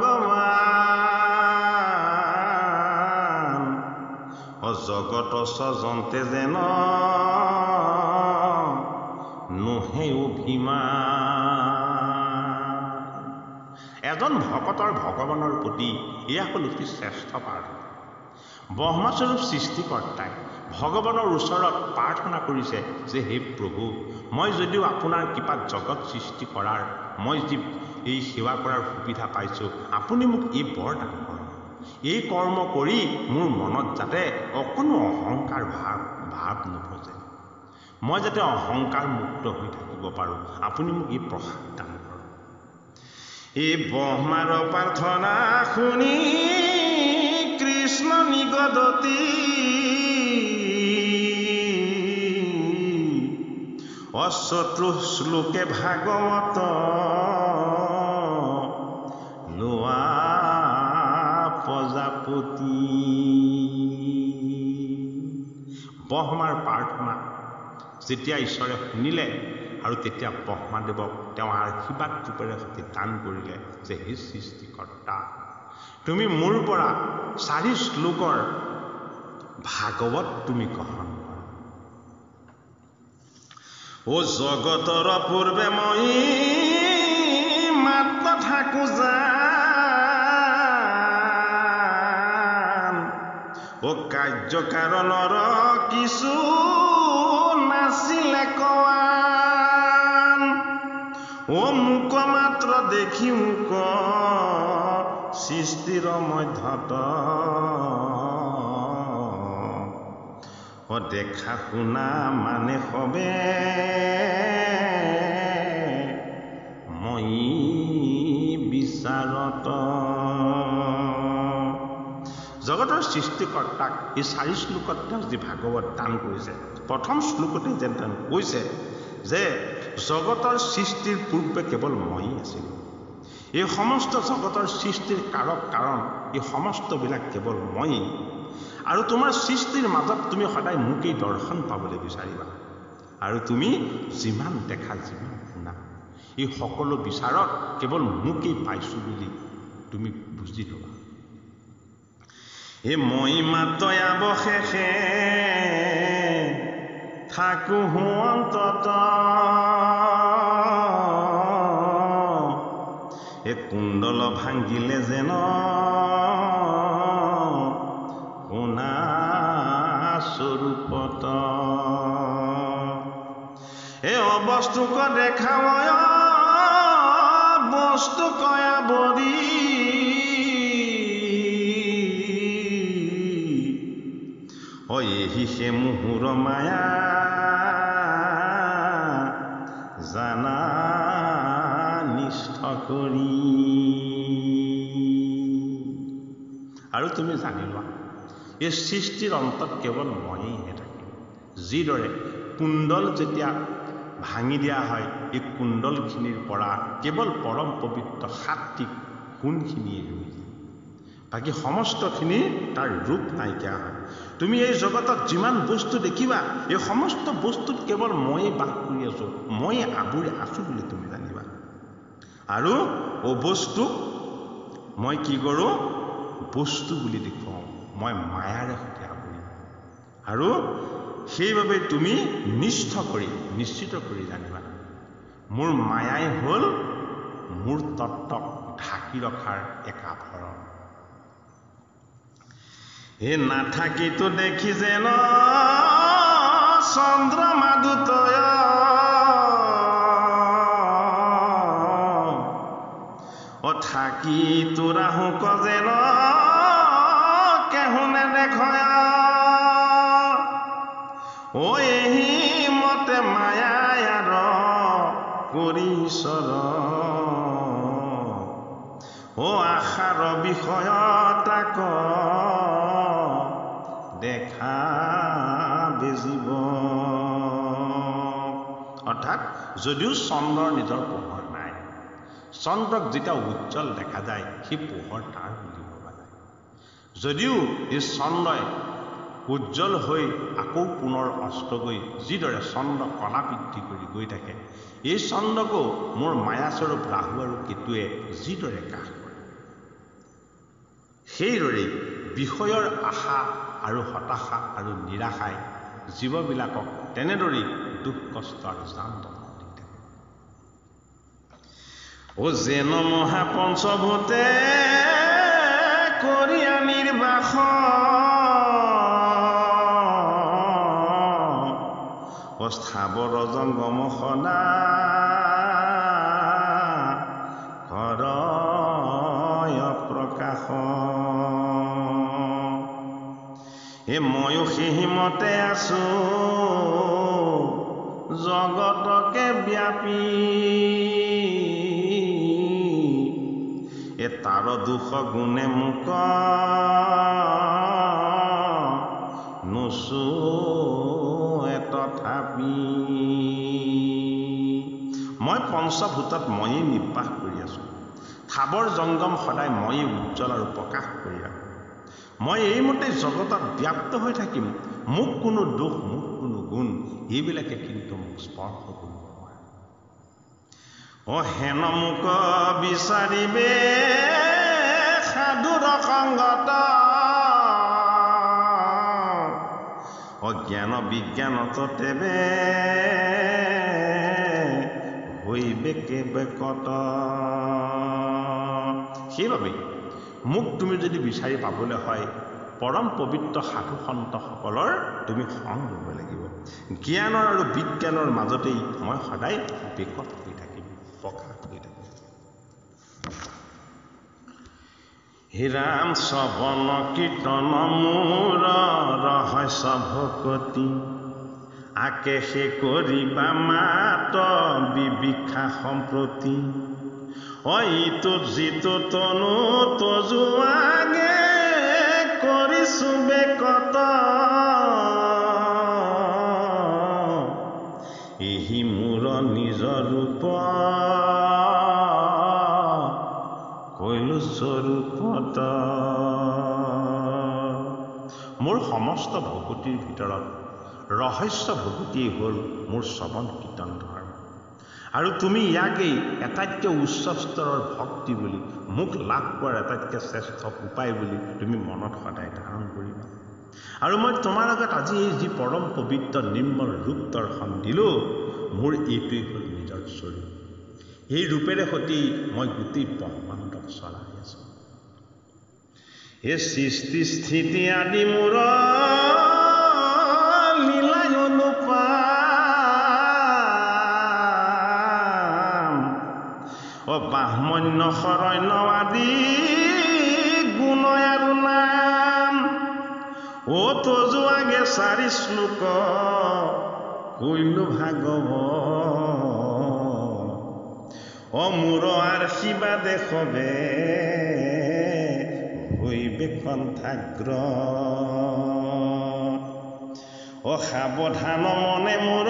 ভগৱান, জগত স্ৰজন্তে যেন নোহে অভিমান। এজন ভকতৰ ভগৱানৰ প্ৰতি এয়া হ'ল অতি শ্ৰেষ্ঠ প্ৰাৰ্থনা। ব্ৰহ্মস্বৰূপ সৃষ্টিকৰ্তাই ভগৱানৰ ওচৰত প্ৰাৰ্থনা কৰিছে যে হে প্ৰভু, মই যদিও আপোনাৰ কৃপাত জগত সৃষ্টি কৰাৰ মই যি এই সেৱা কৰাৰ সুবিধা পাইছোঁ, আপুনি মোক এই বৰ দান কৰক। এই কৰ্ম কৰি মোৰ মনত যাতে অকণো অহংকাৰ ভাৱ নভজে, মই যাতে অহংকাৰ মুক্ত হৈ থাকিব পাৰোঁ, আপুনি মোক এই প্ৰসাদ দান কৰক। এই ব্ৰহ্মাৰ প্ৰাৰ্থনা শুনি কৃষ্ণ নিগদতি অচতুৰ শ্লোকে ভাগৱত লোৱা প্ৰজাপতি। ব্ৰহ্মাৰ প্ৰাৰ্থনা যেতিয়া ঈশ্বৰে শুনিলে আৰু তেতিয়া ব্ৰহ্মাদেৱক তেওঁ আশীৰ্বাদ ৰূপেৰে সৈতে দান কৰিলে যে হে সৃষ্টিকৰ্তা, তুমি মোৰ পৰা 4 শ্লোকৰ ভাগৱত তুমি গ্ৰহণ কৰা। জগতৰ পূৰ্বে মই মাত্ৰ থাকো জান, কাৰ্যকাৰণৰ কিছু নাছিলে কোৱান। মোক মাত্ৰ দেখি মোক সৃষ্টিৰ মধ্যত দেখা শুনা মানে সবে মই বিচাৰত। জগতৰ সৃষ্টিকৰ্তাক এই 4 শ্লোকত তেওঁ যি ভাগৱত দান কৰিছে, প্ৰথম শ্লোকতে যেন তেওঁ কৈছে যে জগতৰ সৃষ্টিৰ পূৰ্বে কেৱল ময়েই আছিলোঁ, এই সমস্ত জগতৰ সৃষ্টিৰ কাৰক কাৰণ এই সমস্তবিলাক কেৱল মই আৰু তোমাৰ সৃষ্টিৰ মাজত তুমি সদায় মোকেই দৰ্শন পাবলৈ বিচাৰিবা আৰু তুমি যিমান দেখা যিমান শুনা এই সকলো বিচাৰত কেৱল মোকেই পাইছো বুলি তুমি বুজি ল'বা এই মই মাত্ৰ অৱশেষে থাকো অন্তত এ কুণ্ডল ভাঙিলে যেন সোণা স্বৰূপত এ অবস্তুক দেখাবয় বস্তু কয়া বৰি এহি সে মুহুৰ মায়া জানা নিষ্ঠ কৰি আৰু তুমি জানি লোৱা এই সৃষ্টিৰ অন্তত কেৱল ময়েইহে থাকিম যিদৰে কুণ্ডল যেতিয়া ভাঙি দিয়া হয় এই কুণ্ডলখিনিৰ পৰা কেৱল পৰম পবিত্ৰ সাত্বিক গুণখিনিয়ে ৰৈ যায় বাকী সমস্তখিনি তাৰ ৰূপ নাইকিয়া হয় তুমি এই জগতত যিমান বস্তু দেখিবা এই সমস্ত বস্তুত কেৱল ময়েই বাস কৰি আছো ময়ে আৱৰি আছো বুলি তুমি জানিবা আৰু অবস্তুক মই কি কৰোঁ বস্তু বুলি দেখুৱাওঁ মই মায়াৰে সৈতে আৱৰি আৰু সেইবাবে তুমি নিশ্চিত কৰি জানিবা মোৰ মায়াই হ'ল মোৰ তত্ত্বক ঢাকি ৰখাৰ এক আভৰণ এ নাথাকিতো দেখি যেন চন্দ্ৰমা দুতয় ও থাকি তোৰাহো কজেন কেহুনে দেখয় ও এহি মতে মায়াৰ কৰিছৰ ও আশাৰ বিষয় তাক দেখা বেজিব অৰ্থাৎ যদিও চন্দ্ৰৰ নিজৰ পোহৰ নাই চন্দ্ৰক যেতিয়া উজ্জ্বল দেখা যায় সেই পোহৰ তাৰ বুলি ভবা যায় যদিও এই চন্দ্ৰই উজ্জ্বল হৈ আকৌ পুনৰ অস্ত গৈ যিদৰে চন্দ্ৰ কলা বৃদ্ধি কৰি গৈ থাকে এই চন্দ্ৰকো মোৰ মায়াস্বৰূপ ৰাহু আৰু কেতুৱে যিদৰে কাষ কৰে সেইদৰে বিষয়ৰ আশা আৰু হতাশা আৰু নিৰাশাই জীৱবিলাকক তেনেদৰেই দুখ কষ্ট আৰু যান্ত্ৰণা দি থাকে ও যেন মহাপঞ্চভূতে কৰি নিৰ্বাস স্থাৱৰ জংগম সদা হৰয় প্ৰকাশ এ ময়ো সেইমতে আছো জগতকে ব্যাপী এ তাৰ দুখ গুণে মোক নোচো তথাপি মই পঞ্চভূতত ময়েই নিৰ্বাস কৰি আছো থাবৰ জংগম সদায় ময়েই উজ্জ্বল আৰু প্ৰকাশ কৰি ৰাখোঁ মই এইমতে জগতত ব্যাপ্ত হৈ থাকিম মোক কোনো দোষ মোক কোনো গুণ এইবিলাকে কিন্তু মোক স্পৰ্শ কৰিব নোৱাৰে ও হেন মোক বিচাৰিবে সাধুৰ সংগত অজ্ঞান বিজ্ঞানত তেবে হইবে কেবেকত সেইবাবে মোক তুমি যদি বিচাৰি পাবলৈ হয় পৰম পবিত্ৰ সাধু সন্তসকলৰ তুমি সং ল'ব লাগিব জ্ঞানৰ আৰু বিজ্ঞানৰ মাজতেই মই সদায় বেকত হৈ থাকিম প্ৰকাশ হৈ থাকিম হে ৰাম শ্ৰৱণ কীৰ্তন মোৰ ৰহস্য ভকতি আকেশে কৰিবা মাত বিবিক্ষা সম্প্ৰতি ইটো যিটো তনু তজুৱাগে কৰিছো বেকত এহি মোৰ নিজ ৰূপ মূল স্বৰূপত মোৰ সমস্ত ভকতিৰ ভিতৰত ৰহস্য ভকতিয়ে হ'ল মোৰ শ্ৰৱণ কীৰ্তন ধৰ্ম আৰু তুমি ইয়াকেই এটাইতকৈ উচ্চ স্তৰৰ ভক্তি বুলি মোক লাভ কৰাৰ এটাইতকৈ শ্ৰেষ্ঠ উপায় বুলি তুমি মনত সদায় ধাৰণ কৰিবা আৰু মই তোমাৰ আগত আজি এই যি পৰম পবিত্ৰ নিৰ্মল ৰূপ দৰ্শন দিলোঁ মোৰ এইটোৱেই হ'ল নিজৰ স্বৰূপ এই ৰূপেৰে সৈতে মই গোটেই ব্ৰহ্মাণ্ডক চলাই আছোঁ এই সৃষ্টি স্থিতি আদি মোৰ লীলাই অনুপাম ব্ৰাহ্মণ্য শৰণ্য আদি গুণ আৰু নাম তজু আগে 4 শ্লোক কৈলো ভাগৱত মোৰ আশীৰ্বাদে সবে হইবে কণ্ঠাগ্ৰ সাৱধান মনে মোৰ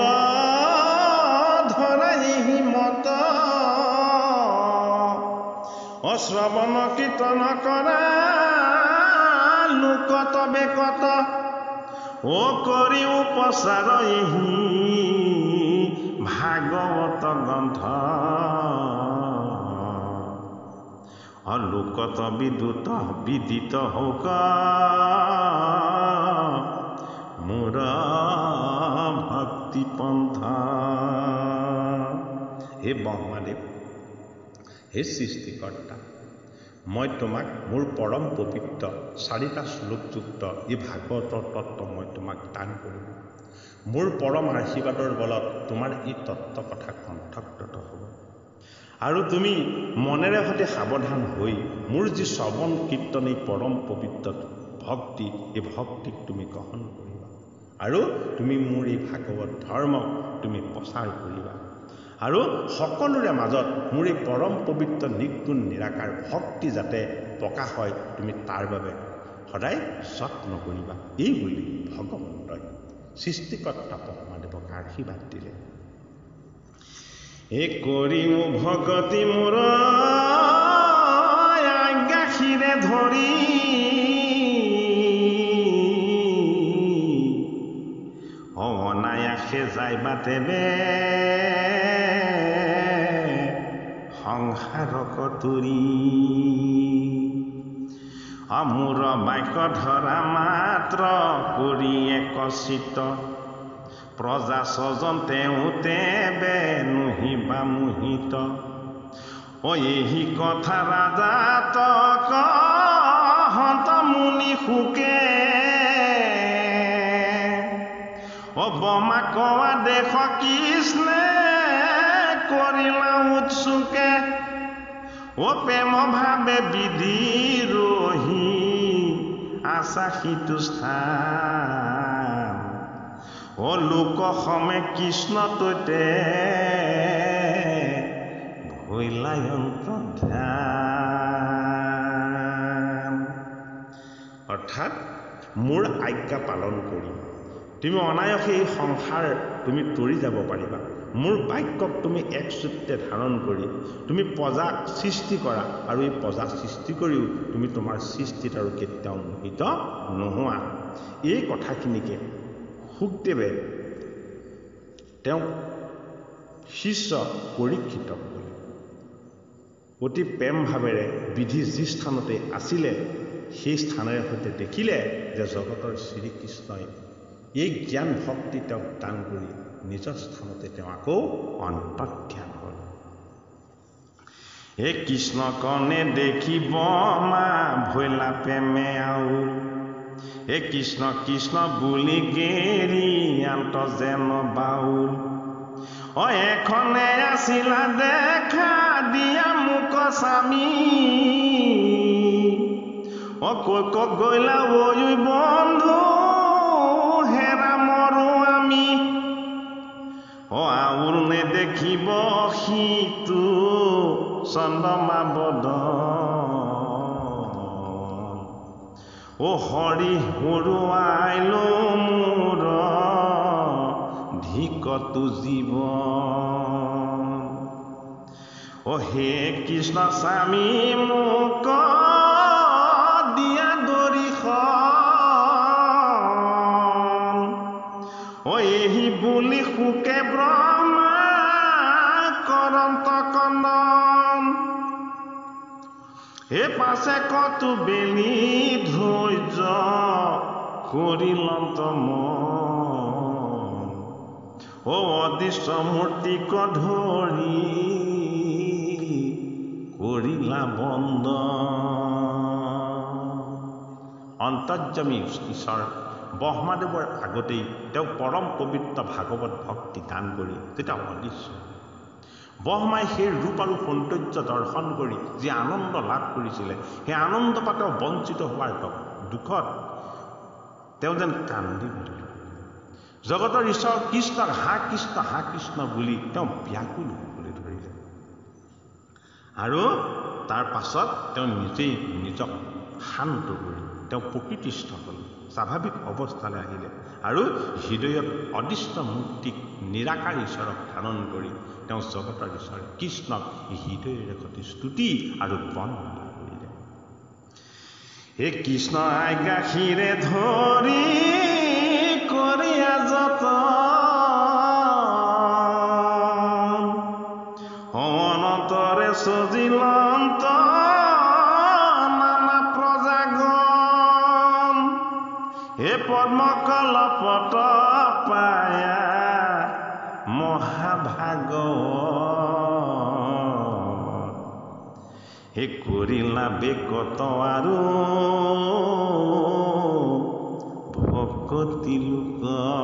ধৰাই হিমত শ্ৰৱণ কীৰ্তন কৰা লোকত বেকত কৰি উপচাৰ ভাগৱত গ্ৰন্থ লোকত বিদুত বিদিত হৌক মোৰ ভক্তি পন্থ হে ব্ৰহ্মাদেৱ হে সৃষ্টিকৰ্তা মই তোমাক মোৰ পৰম পবিত্ৰ 4টা শ্লোকযুক্ত এই ভাগৱতৰ তত্ত্ব মই তোমাক দান কৰিলোঁ মোৰ পৰম আশীৰ্বাদৰ বলত তোমাৰ এই তত্ত্ব কথা কণ্ঠগত হ'ব আৰু তুমি মনেৰে সৈতে সাৱধান হৈ মোৰ যি শ্ৰৱণ কীৰ্তন এই পৰম পবিত্ৰ ভক্তি এই ভক্তিক তুমি গ্ৰহণ কৰিবা আৰু তুমি মোৰ এই ভাগৱত ধৰ্মক তুমি প্ৰচাৰ কৰিবা আৰু সকলোৰে মাজত মোৰ এই পৰম পবিত্ৰ নিৰ্গুণ নিৰাকাৰ ভক্তি যাতে প্ৰকাশ হয় তুমি তাৰ বাবে সদায় যত্ন কৰিবা এই বুলি ভগৱন্তই সৃষ্টিকৰ্তা ব্ৰহ্মাদেৱক আশীৰ্বাদ দিলে কৰিম ভগতি মোৰ আজ্ঞাশিৰে ধৰি অনায়াসে যাই বাটেবে সংসাৰক তুৰি মোৰ বাক্য ধৰা মাত্ৰ কৰি একচিত প্ৰজা স্বজন তেওঁতে বে নুহিবা মোহিত এই কথা ৰাজা তকহন্ত মুনি সুকে বমা কোৱা দেখ কৃষ্ণে কৰিলা উৎসুকে প্ৰেম ভাৱে বিধিৰোহী আশা সিটো স্থান লোক সমে কৃষ্ণ তৈতে ভৈলাই অন্তৰ্ধান অৰ্থাৎ মোৰ আজ্ঞা পালন কৰি তুমি অনায়াসে এই সংসাৰ তুমি তৰি যাব পাৰিবা মোৰ বাক্যক তুমি একচিত্তে ধাৰণ কৰি তুমি প্ৰজাক সৃষ্টি কৰা আৰু এই প্ৰজা সৃষ্টি কৰিও তুমি তোমাৰ সৃষ্টিত আৰু কেতিয়াও মোহিত নোহোৱা এই কথাখিনিকে শুকদেৱে তেওঁ শিষ্য পৰীক্ষিতক ক'লে অতি প্ৰেম ভাৱেৰে বিধি যি স্থানতে আছিলে সেই স্থানেৰে সৈতে দেখিলে যে জগতৰ শ্ৰীকৃষ্ণই এই জ্ঞান ভক্তি তেওঁক দান কৰি নিজৰ স্থানতে তেওঁ আকৌ অন্তৰ্ধান হ'ল কৃষ্ণ কণে দেখিব মা ভৈলা প্ৰেমে আউল কৃষ্ণ কৃষ্ণ বুলি গেৰি আন্ত যেন বাউল এখনে আছিলা দেখা দিয়া মোক স্বামী কৈ গৈলা ঐ বন্ধু হেৰা মৰো আমি আউল নেদেখিব সিটো চন্দ্ৰমা বদন হৰি হৰুৱাইলো মোৰ ধিকতো জীৱন ও হে কৃষ্ণ স্বামী মোক দিয়া দৰিখন ও এহি বুলি সুকে ব্ৰহ্মা কৰন্ত কন্দন হে পাছে কতো বেলি ধৈৰ্য কৰিলন্ত মন ও অদৃশ্য মূৰ্তিক ধৰি কৰিলা বন্দন অন্তৰ্যামী ঈশ্বৰ ব্ৰহ্মাদেৱৰ আগতেই তেওঁ পৰম পবিত্ৰ ভাগৱত ভক্তি দান কৰি যেতিয়া অদৃশ্য ব্ৰহ্মাই সেই ৰূপ আৰু সৌন্দৰ্য দৰ্শন কৰি যি আনন্দ লাভ কৰিছিলে সেই আনন্দ পৰা তেওঁ বঞ্চিত হোৱাৰ দুখত তেওঁ যেন কান্দি উঠিল জগতৰ ঈশ্বৰ কৃষ্ণক হা কৃষ্ণ বুলি তেওঁ ব্যাকুল হ'বলৈ ধৰিলে আৰু তাৰ পাছত তেওঁ নিজেই নিজক শান্ত কৰি তেওঁ প্ৰকৃতিস্থ হ'ল স্বাভাৱিক অৱস্থালৈ আহিলে আৰু হৃদয়ত অদৃষ্ট মূৰ্তিক নিৰাকাৰ ঈশ্বৰক ধাৰণ কৰি তেওঁ জগতৰ ঈশ্বৰ কৃষ্ণক হৃদয়েৰে সৈতে স্তুতি আৰু বন্দনা কৰিলে হে কৃষ্ণ আজ্ঞাশিৰে ধৰি কৰিয়া যতন অনন্তৰে সজিলন্ত নানা প্ৰজাগণ হে পদ্মকলপত পায়া মহাভাগৱত হে কৰিলা বেকত আৰু ভকতি লোক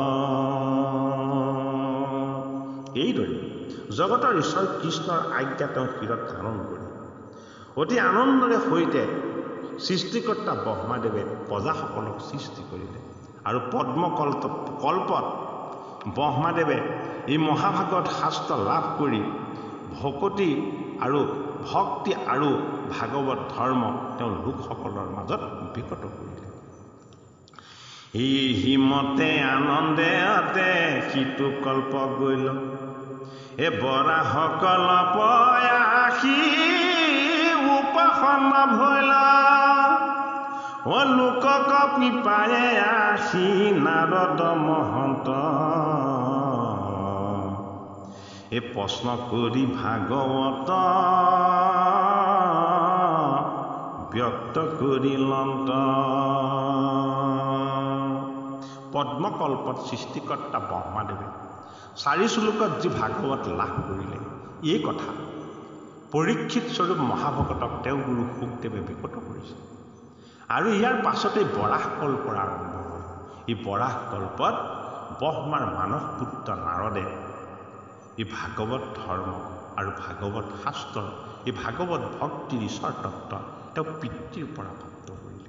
এইদৰে জগতৰ ঈশ্বৰ কৃষ্ণৰ আজ্ঞা তেওঁ শিৰত ধাৰণ কৰি অতি আনন্দৰে সৈতে সৃষ্টিকৰ্তা ব্ৰহ্মাদেৱে প্ৰজাসকলক সৃষ্টি কৰিলে আৰু পদ্মকল্পত ব্ৰহ্মাদেৱে এই মহাভাগৱত শাস্ত্ৰ লাভ কৰি ভকতি আৰু ভক্তি আৰু ভাগৱত ধৰ্ম তেওঁ লোকসকলৰ মাজত বিকট কৰিলে এই হিমতে আনন্দেতে সিটো কল্প গৈ এ বৰাসকল পয়াসী উপাসনা ভৈল ও লোকক কৃপায়ে আশী নাৰদ মহন্ত এ প্ৰশ্ন কৰি ভাগৱত ব্যক্ত কৰিলন্ত পদ্মকল্পত সৃষ্টিকৰ্তা ব্ৰহ্মাদেৱে 4 শ্লোকত যি ভাগৱত লাভ কৰিলে এই কথা পৰীক্ষিত স্বৰূপ মহাভকতক তেওঁ গুৰু শুকদেৱে বিকট কৰিছে আৰু ইয়াৰ পাছতে বৰাহ কল্পৰ আৰম্ভ হ'ল এই বৰাহ কল্পত ব্ৰহ্মাৰ মানস পুত্ৰ নাৰদে এই ভাগৱত ধৰ্ম আৰু ভাগৱত শাস্ত্ৰ এই ভাগৱত ভক্তিৰ ঈশ্বৰ তত্ত্ব তেওঁ পিতৃৰ পৰা প্ৰাপ্ত কৰিলে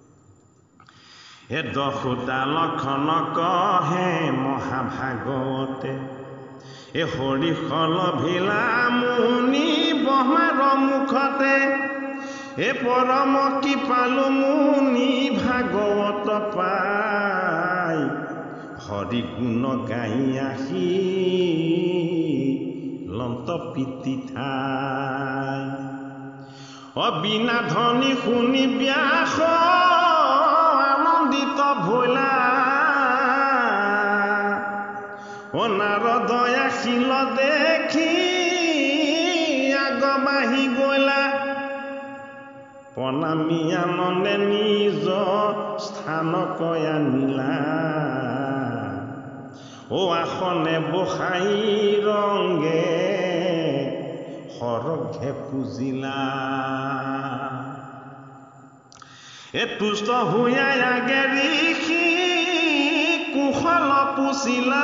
এ দশোটা লক্ষণ কহে মহাভাগৱতে এ হৰিশল ভিলা মুনি ব্ৰহ্মাৰ মুখতে এ পৰম কৃপালু মুনি ভাগৱত পাই হৰি গুণ গাই আহি লন্ত পিতি ঠাই অবিনা ধ্বনি শুনি ব্যাস আনন্দিত ভৈলা ও নাৰদয় আহিল দেখি আগবাঢ়ি গলা প্ৰণামী আনন্দে নিজ স্থান কয়া নীলা ও আসনে বসাই ৰংগে সৰঘে পুজিলা এ তুষ্ট হুয়াই আগে ঋষি কুশল পুছিলা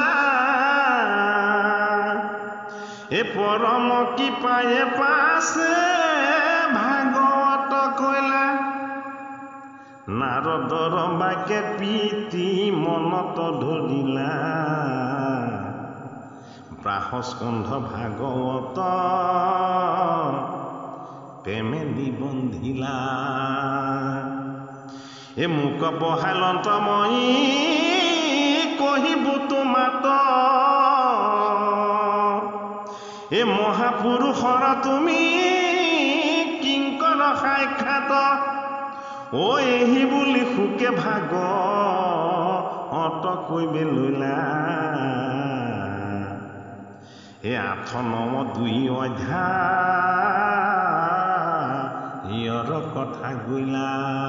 এ পৰম কৃপায়ে পাছে ভাগৱত কইলা নাৰদৰ বাক্যে প্ৰীতি মনত ধৰিলা ব্ৰাহস্কন্ধ ভাগৱত প্ৰেমে নিবন্ধিলা এ মোক বহালন্ত মই কহিব তোমাত এ মহাপুৰুষৰ তুমি কিংকৰ সাক্ষাৎ ও এহি বুলি সুকে ভাগ অত কৈবে লইলা এ 8-9 অধ্যায় ইয়ৰ কথা গইলা।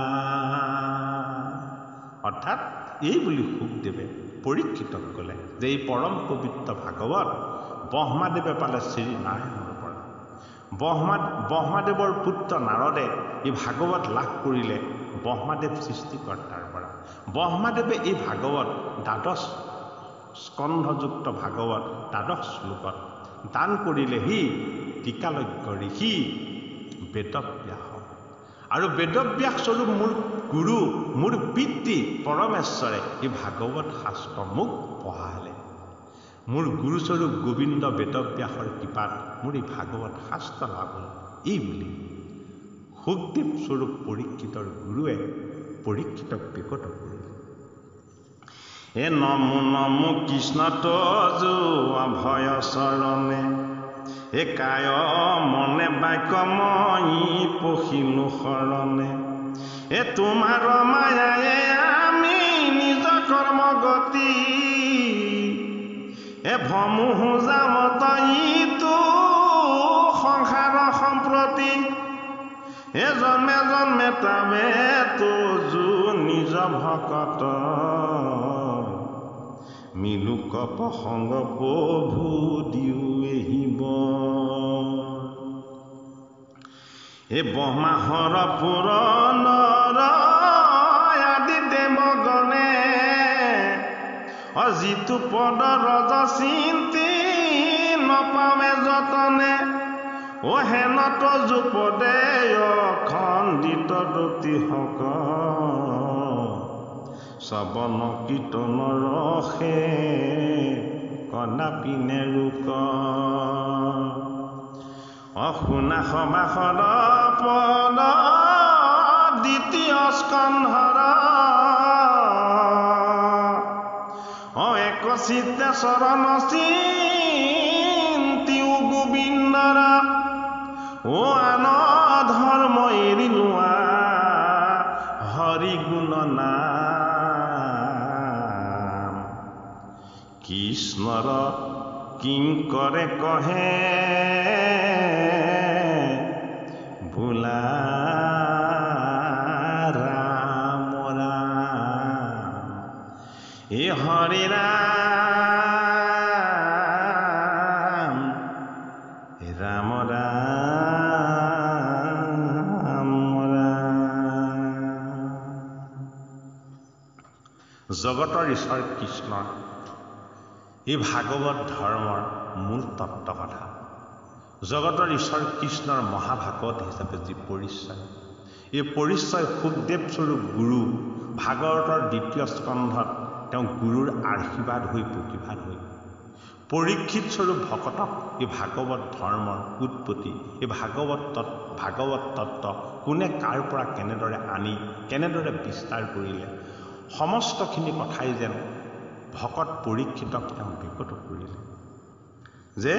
অৰ্থাৎ এই বুলি সুখদেৱে পৰীক্ষিতক ক'লে যে এই পৰম পবিত্ৰ ভাগৱত ব্ৰহ্মাদেৱে পালে শ্ৰীনাৰায়ণৰ পৰা। ব্ৰহ্মাদেৱৰ পুত্ৰ নাৰদে এই ভাগৱত লাভ কৰিলে ব্ৰহ্মাদেৱ সৃষ্টিকৰ্তাৰ পৰা। ব্ৰহ্মাদেৱে এই ভাগৱত 12 স্কন্ধযুক্ত ভাগৱত 12 শ্লোকত দান কৰিলে সি টিকালজ্ঞ ঋষি বেদব্যাস। আৰু বেদব্যাস স্বৰূপ মোৰ গুৰু মোৰ পিতৃ পৰমেশ্বৰে এই ভাগৱত শাস্ত্ৰ মোক পঢ়ালে। মোৰ গুৰুস্বৰূপ গোবিন্দ বেদব্যাসৰ কৃপাত মোৰ এই ভাগৱত শাস্ত্ৰ লাভ হ'ল। এই বুলি সুখদেৱ স্বৰূপ পৰীক্ষিতৰ গুৰুৱে পৰীক্ষিতক বিকট কৰিলে। এ নমো নমো কৃষ্ণ তজু অভয় চৰণে এ কায় মনে বাক্য মই পখিলো শৰণে এ তোমাৰ মায়ায়ে আমি নিজ কৰ্ম গতি এ ভমুহু যামত ইটো সংসাৰ সম্প্ৰতি এ জন্মে জন্মে তাবে তজু নিজ ভকত মিলুক প্ৰসংগ প্ৰভু দিও এহিব এ ব্ৰহ্মাহৰ পুৰণৰ আদি দেৱগণে অজিতু পদ ৰজ চিন্তি নপাৱে যতনে ও হেন তজু পদে অখণ্ডিত দতি হক শ্ৰৱণ কীৰ্তন ৰসে কদাপি নেৰুক অশুনা সমাসৰ পদ দ্বিতীয় স্কন্ধৰ একচিত্তে চৰণ চিন্তিও গোবিন্দৰ ও আন ধৰ্ম এৰি লোৱা হৰি গুণ নাম কৃষ্ণৰ কিংকৰে কহে বোলা ৰাম ৰাম এ হৰি ৰাম ৰাম ৰাম জগতৰ ঈশ্বৰ কৃষ্ণ এই ভাগৱত ধৰ্মৰ মূল তত্ত্ব কথা। জগতৰ ঈশ্বৰ কৃষ্ণৰ মহাভাগৱত হিচাপে যি পৰিচয়, এই পৰিচয় সুখদেৱ স্বৰূপ গুৰু ভাগৱতৰ 2য় স্কন্ধত তেওঁ গুৰুৰ আশীৰ্বাদ হৈ প্ৰতিভাত হৈ পৰীক্ষিত স্বৰূপ ভকতক এই ভাগৱত ধৰ্মৰ উৎপত্তি এই ভাগৱত তত্ত্ব কোনে কাৰ পৰা কেনেদৰে আনি কেনেদৰে বিস্তাৰ কৰিলে সমস্তখিনি কথাই যেন ভকত পৰীক্ষিতক তেওঁ বিকট কৰিলে যে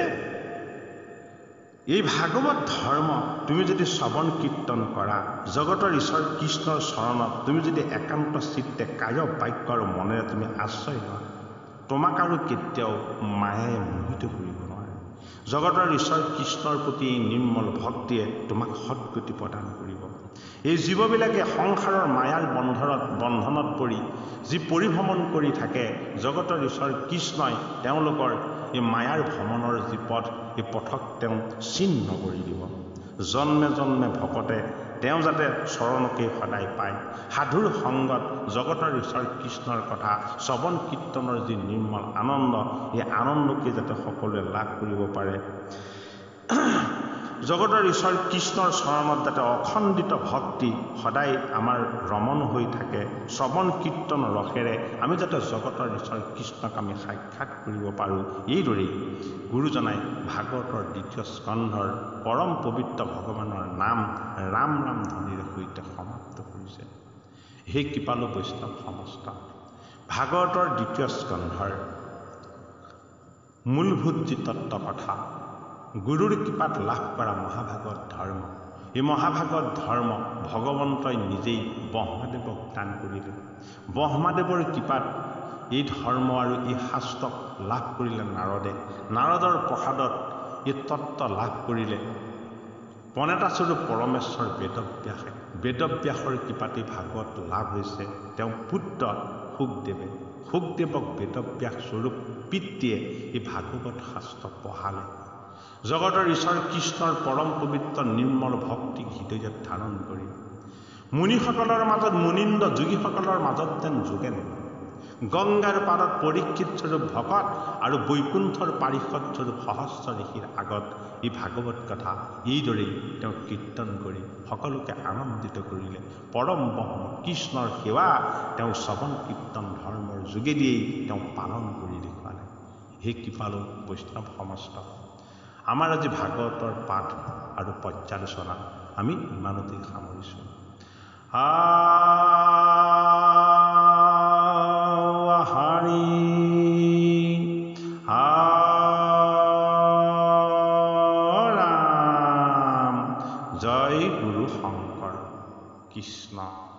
এই ভাগৱত ধৰ্ম তুমি যদি শ্ৰৱণ কীৰ্তন কৰা জগতৰ ঈশ্বৰ কৃষ্ণৰ চৰণত তুমি যদি একান্ত চিত্তে কায় বাক্য আৰু মনেৰে তুমি আশ্ৰয় লোৱা তোমাক আৰু কেতিয়াও মায়াই মোহিত কৰিব নোৱাৰে। জগতৰ ঈশ্বৰ কৃষ্ণৰ প্ৰতি নিৰ্মল ভক্তিয়ে তোমাক সৎগতি প্ৰদান কৰিব। এই জীৱবিলাকে সংসাৰৰ মায়াৰ বন্ধনত পৰি যি পৰিভ্ৰমণ কৰি থাকে জগতৰ ঈশ্বৰ কৃষ্ণই তেওঁলোকৰ এই মায়াৰ ভ্ৰমণৰ যি পথ এই পথক তেওঁ চিহ্ন কৰি দিব। জন্মে জন্মে ভকতে তেওঁ যাতে চৰণকে সদায় পায়। সাধুৰ সংগত জগতৰ ঈশ্বৰ কৃষ্ণৰ কথা শ্ৰৱণ কীৰ্তনৰ যি নিৰ্মল আনন্দ এই আনন্দকে যাতে সকলোৱে লাভ কৰিব পাৰে। জগতৰ ঈশ্বৰ কৃষ্ণৰ চৰণত যাতে অখণ্ডিত ভক্তি সদায় আমাৰ ৰমণ হৈ থাকে। শ্ৰৱণ কীৰ্তন ৰসেৰে আমি যাতে জগতৰ ঈশ্বৰ কৃষ্ণক আমি সাক্ষাৎ কৰিব পাৰোঁ। এইদৰেই গুৰুজনাই ভাগৱতৰ 2য় স্কন্ধৰ পৰম পবিত্ৰ ভগৱানৰ নাম ৰাম ৰাম ধ্বনিৰে সৈতে সমাপ্ত কৰিছে। হে কৃপালু বৈষ্ণৱ সমস্ত ভাগৱতৰ 2য় স্কন্ধৰ মূলভূত যি তত্ত্ব কথা গুৰুৰ কৃপাত লাভ কৰা মহাভাগৱত ধৰ্ম। এই মহাভাগৱত ধৰ্ম ভগৱন্তই নিজেই ব্ৰহ্মাদেৱক দান কৰিলে। ব্ৰহ্মাদেৱৰ কৃপাত এই ধৰ্ম আৰু এই শাস্ত্ৰক লাভ কৰিলে নাৰদে। নাৰদৰ প্ৰসাদত এই তত্ত্ব লাভ কৰিলে প্ৰণেতাস্বৰূপ পৰমেশ্বৰ বেদব্যাসে। বেদব্যাসৰ কৃপাতেই ভাগৱত লাভ হৈছে তেওঁ পুত্ৰ শুকদেৱে। শুকদেৱক বেদব্যাস স্বৰূপ পিতৃয়ে এই ভাগৱত শাস্ত্ৰ পঢ়ালে। জগতৰ ঈশ্বৰ কৃষ্ণৰ পৰম পবিত্ৰ নিৰ্মল ভক্তিক হৃদয়ত ধাৰণ কৰি মুনিসকলৰ মাজত মুনীন্দ্ৰ যোগীসকলৰ মাজত যেন যোগেন গংগাৰ পাৰত পৰীক্ষিত স্বৰূপ ভকত আৰু বৈকুণ্ঠৰ পাৰিষদ স্বৰূপ সহস্ৰ ঋষিৰ আগত এই ভাগৱত কথা এইদৰেই তেওঁ কীৰ্তন কৰি সকলোকে আনন্দিত কৰিলে। পৰম ব্ৰহ্ম কৃষ্ণৰ সেৱা তেওঁ শ্ৰৱণ কীৰ্তন ধৰ্মৰ যোগেদিয়েই তেওঁ পালন কৰি দেখুৱালে। সেই কৃপালু বৈষ্ণৱ সমাস্ত আমাৰ আজি ভাগৱতৰ পাঠ আৰু পৰ্যালোচনা আমি ইমানতেই সামৰিছোঁ। হৰি ৰাম। জয় গুৰু শংকৰ কৃষ্ণ।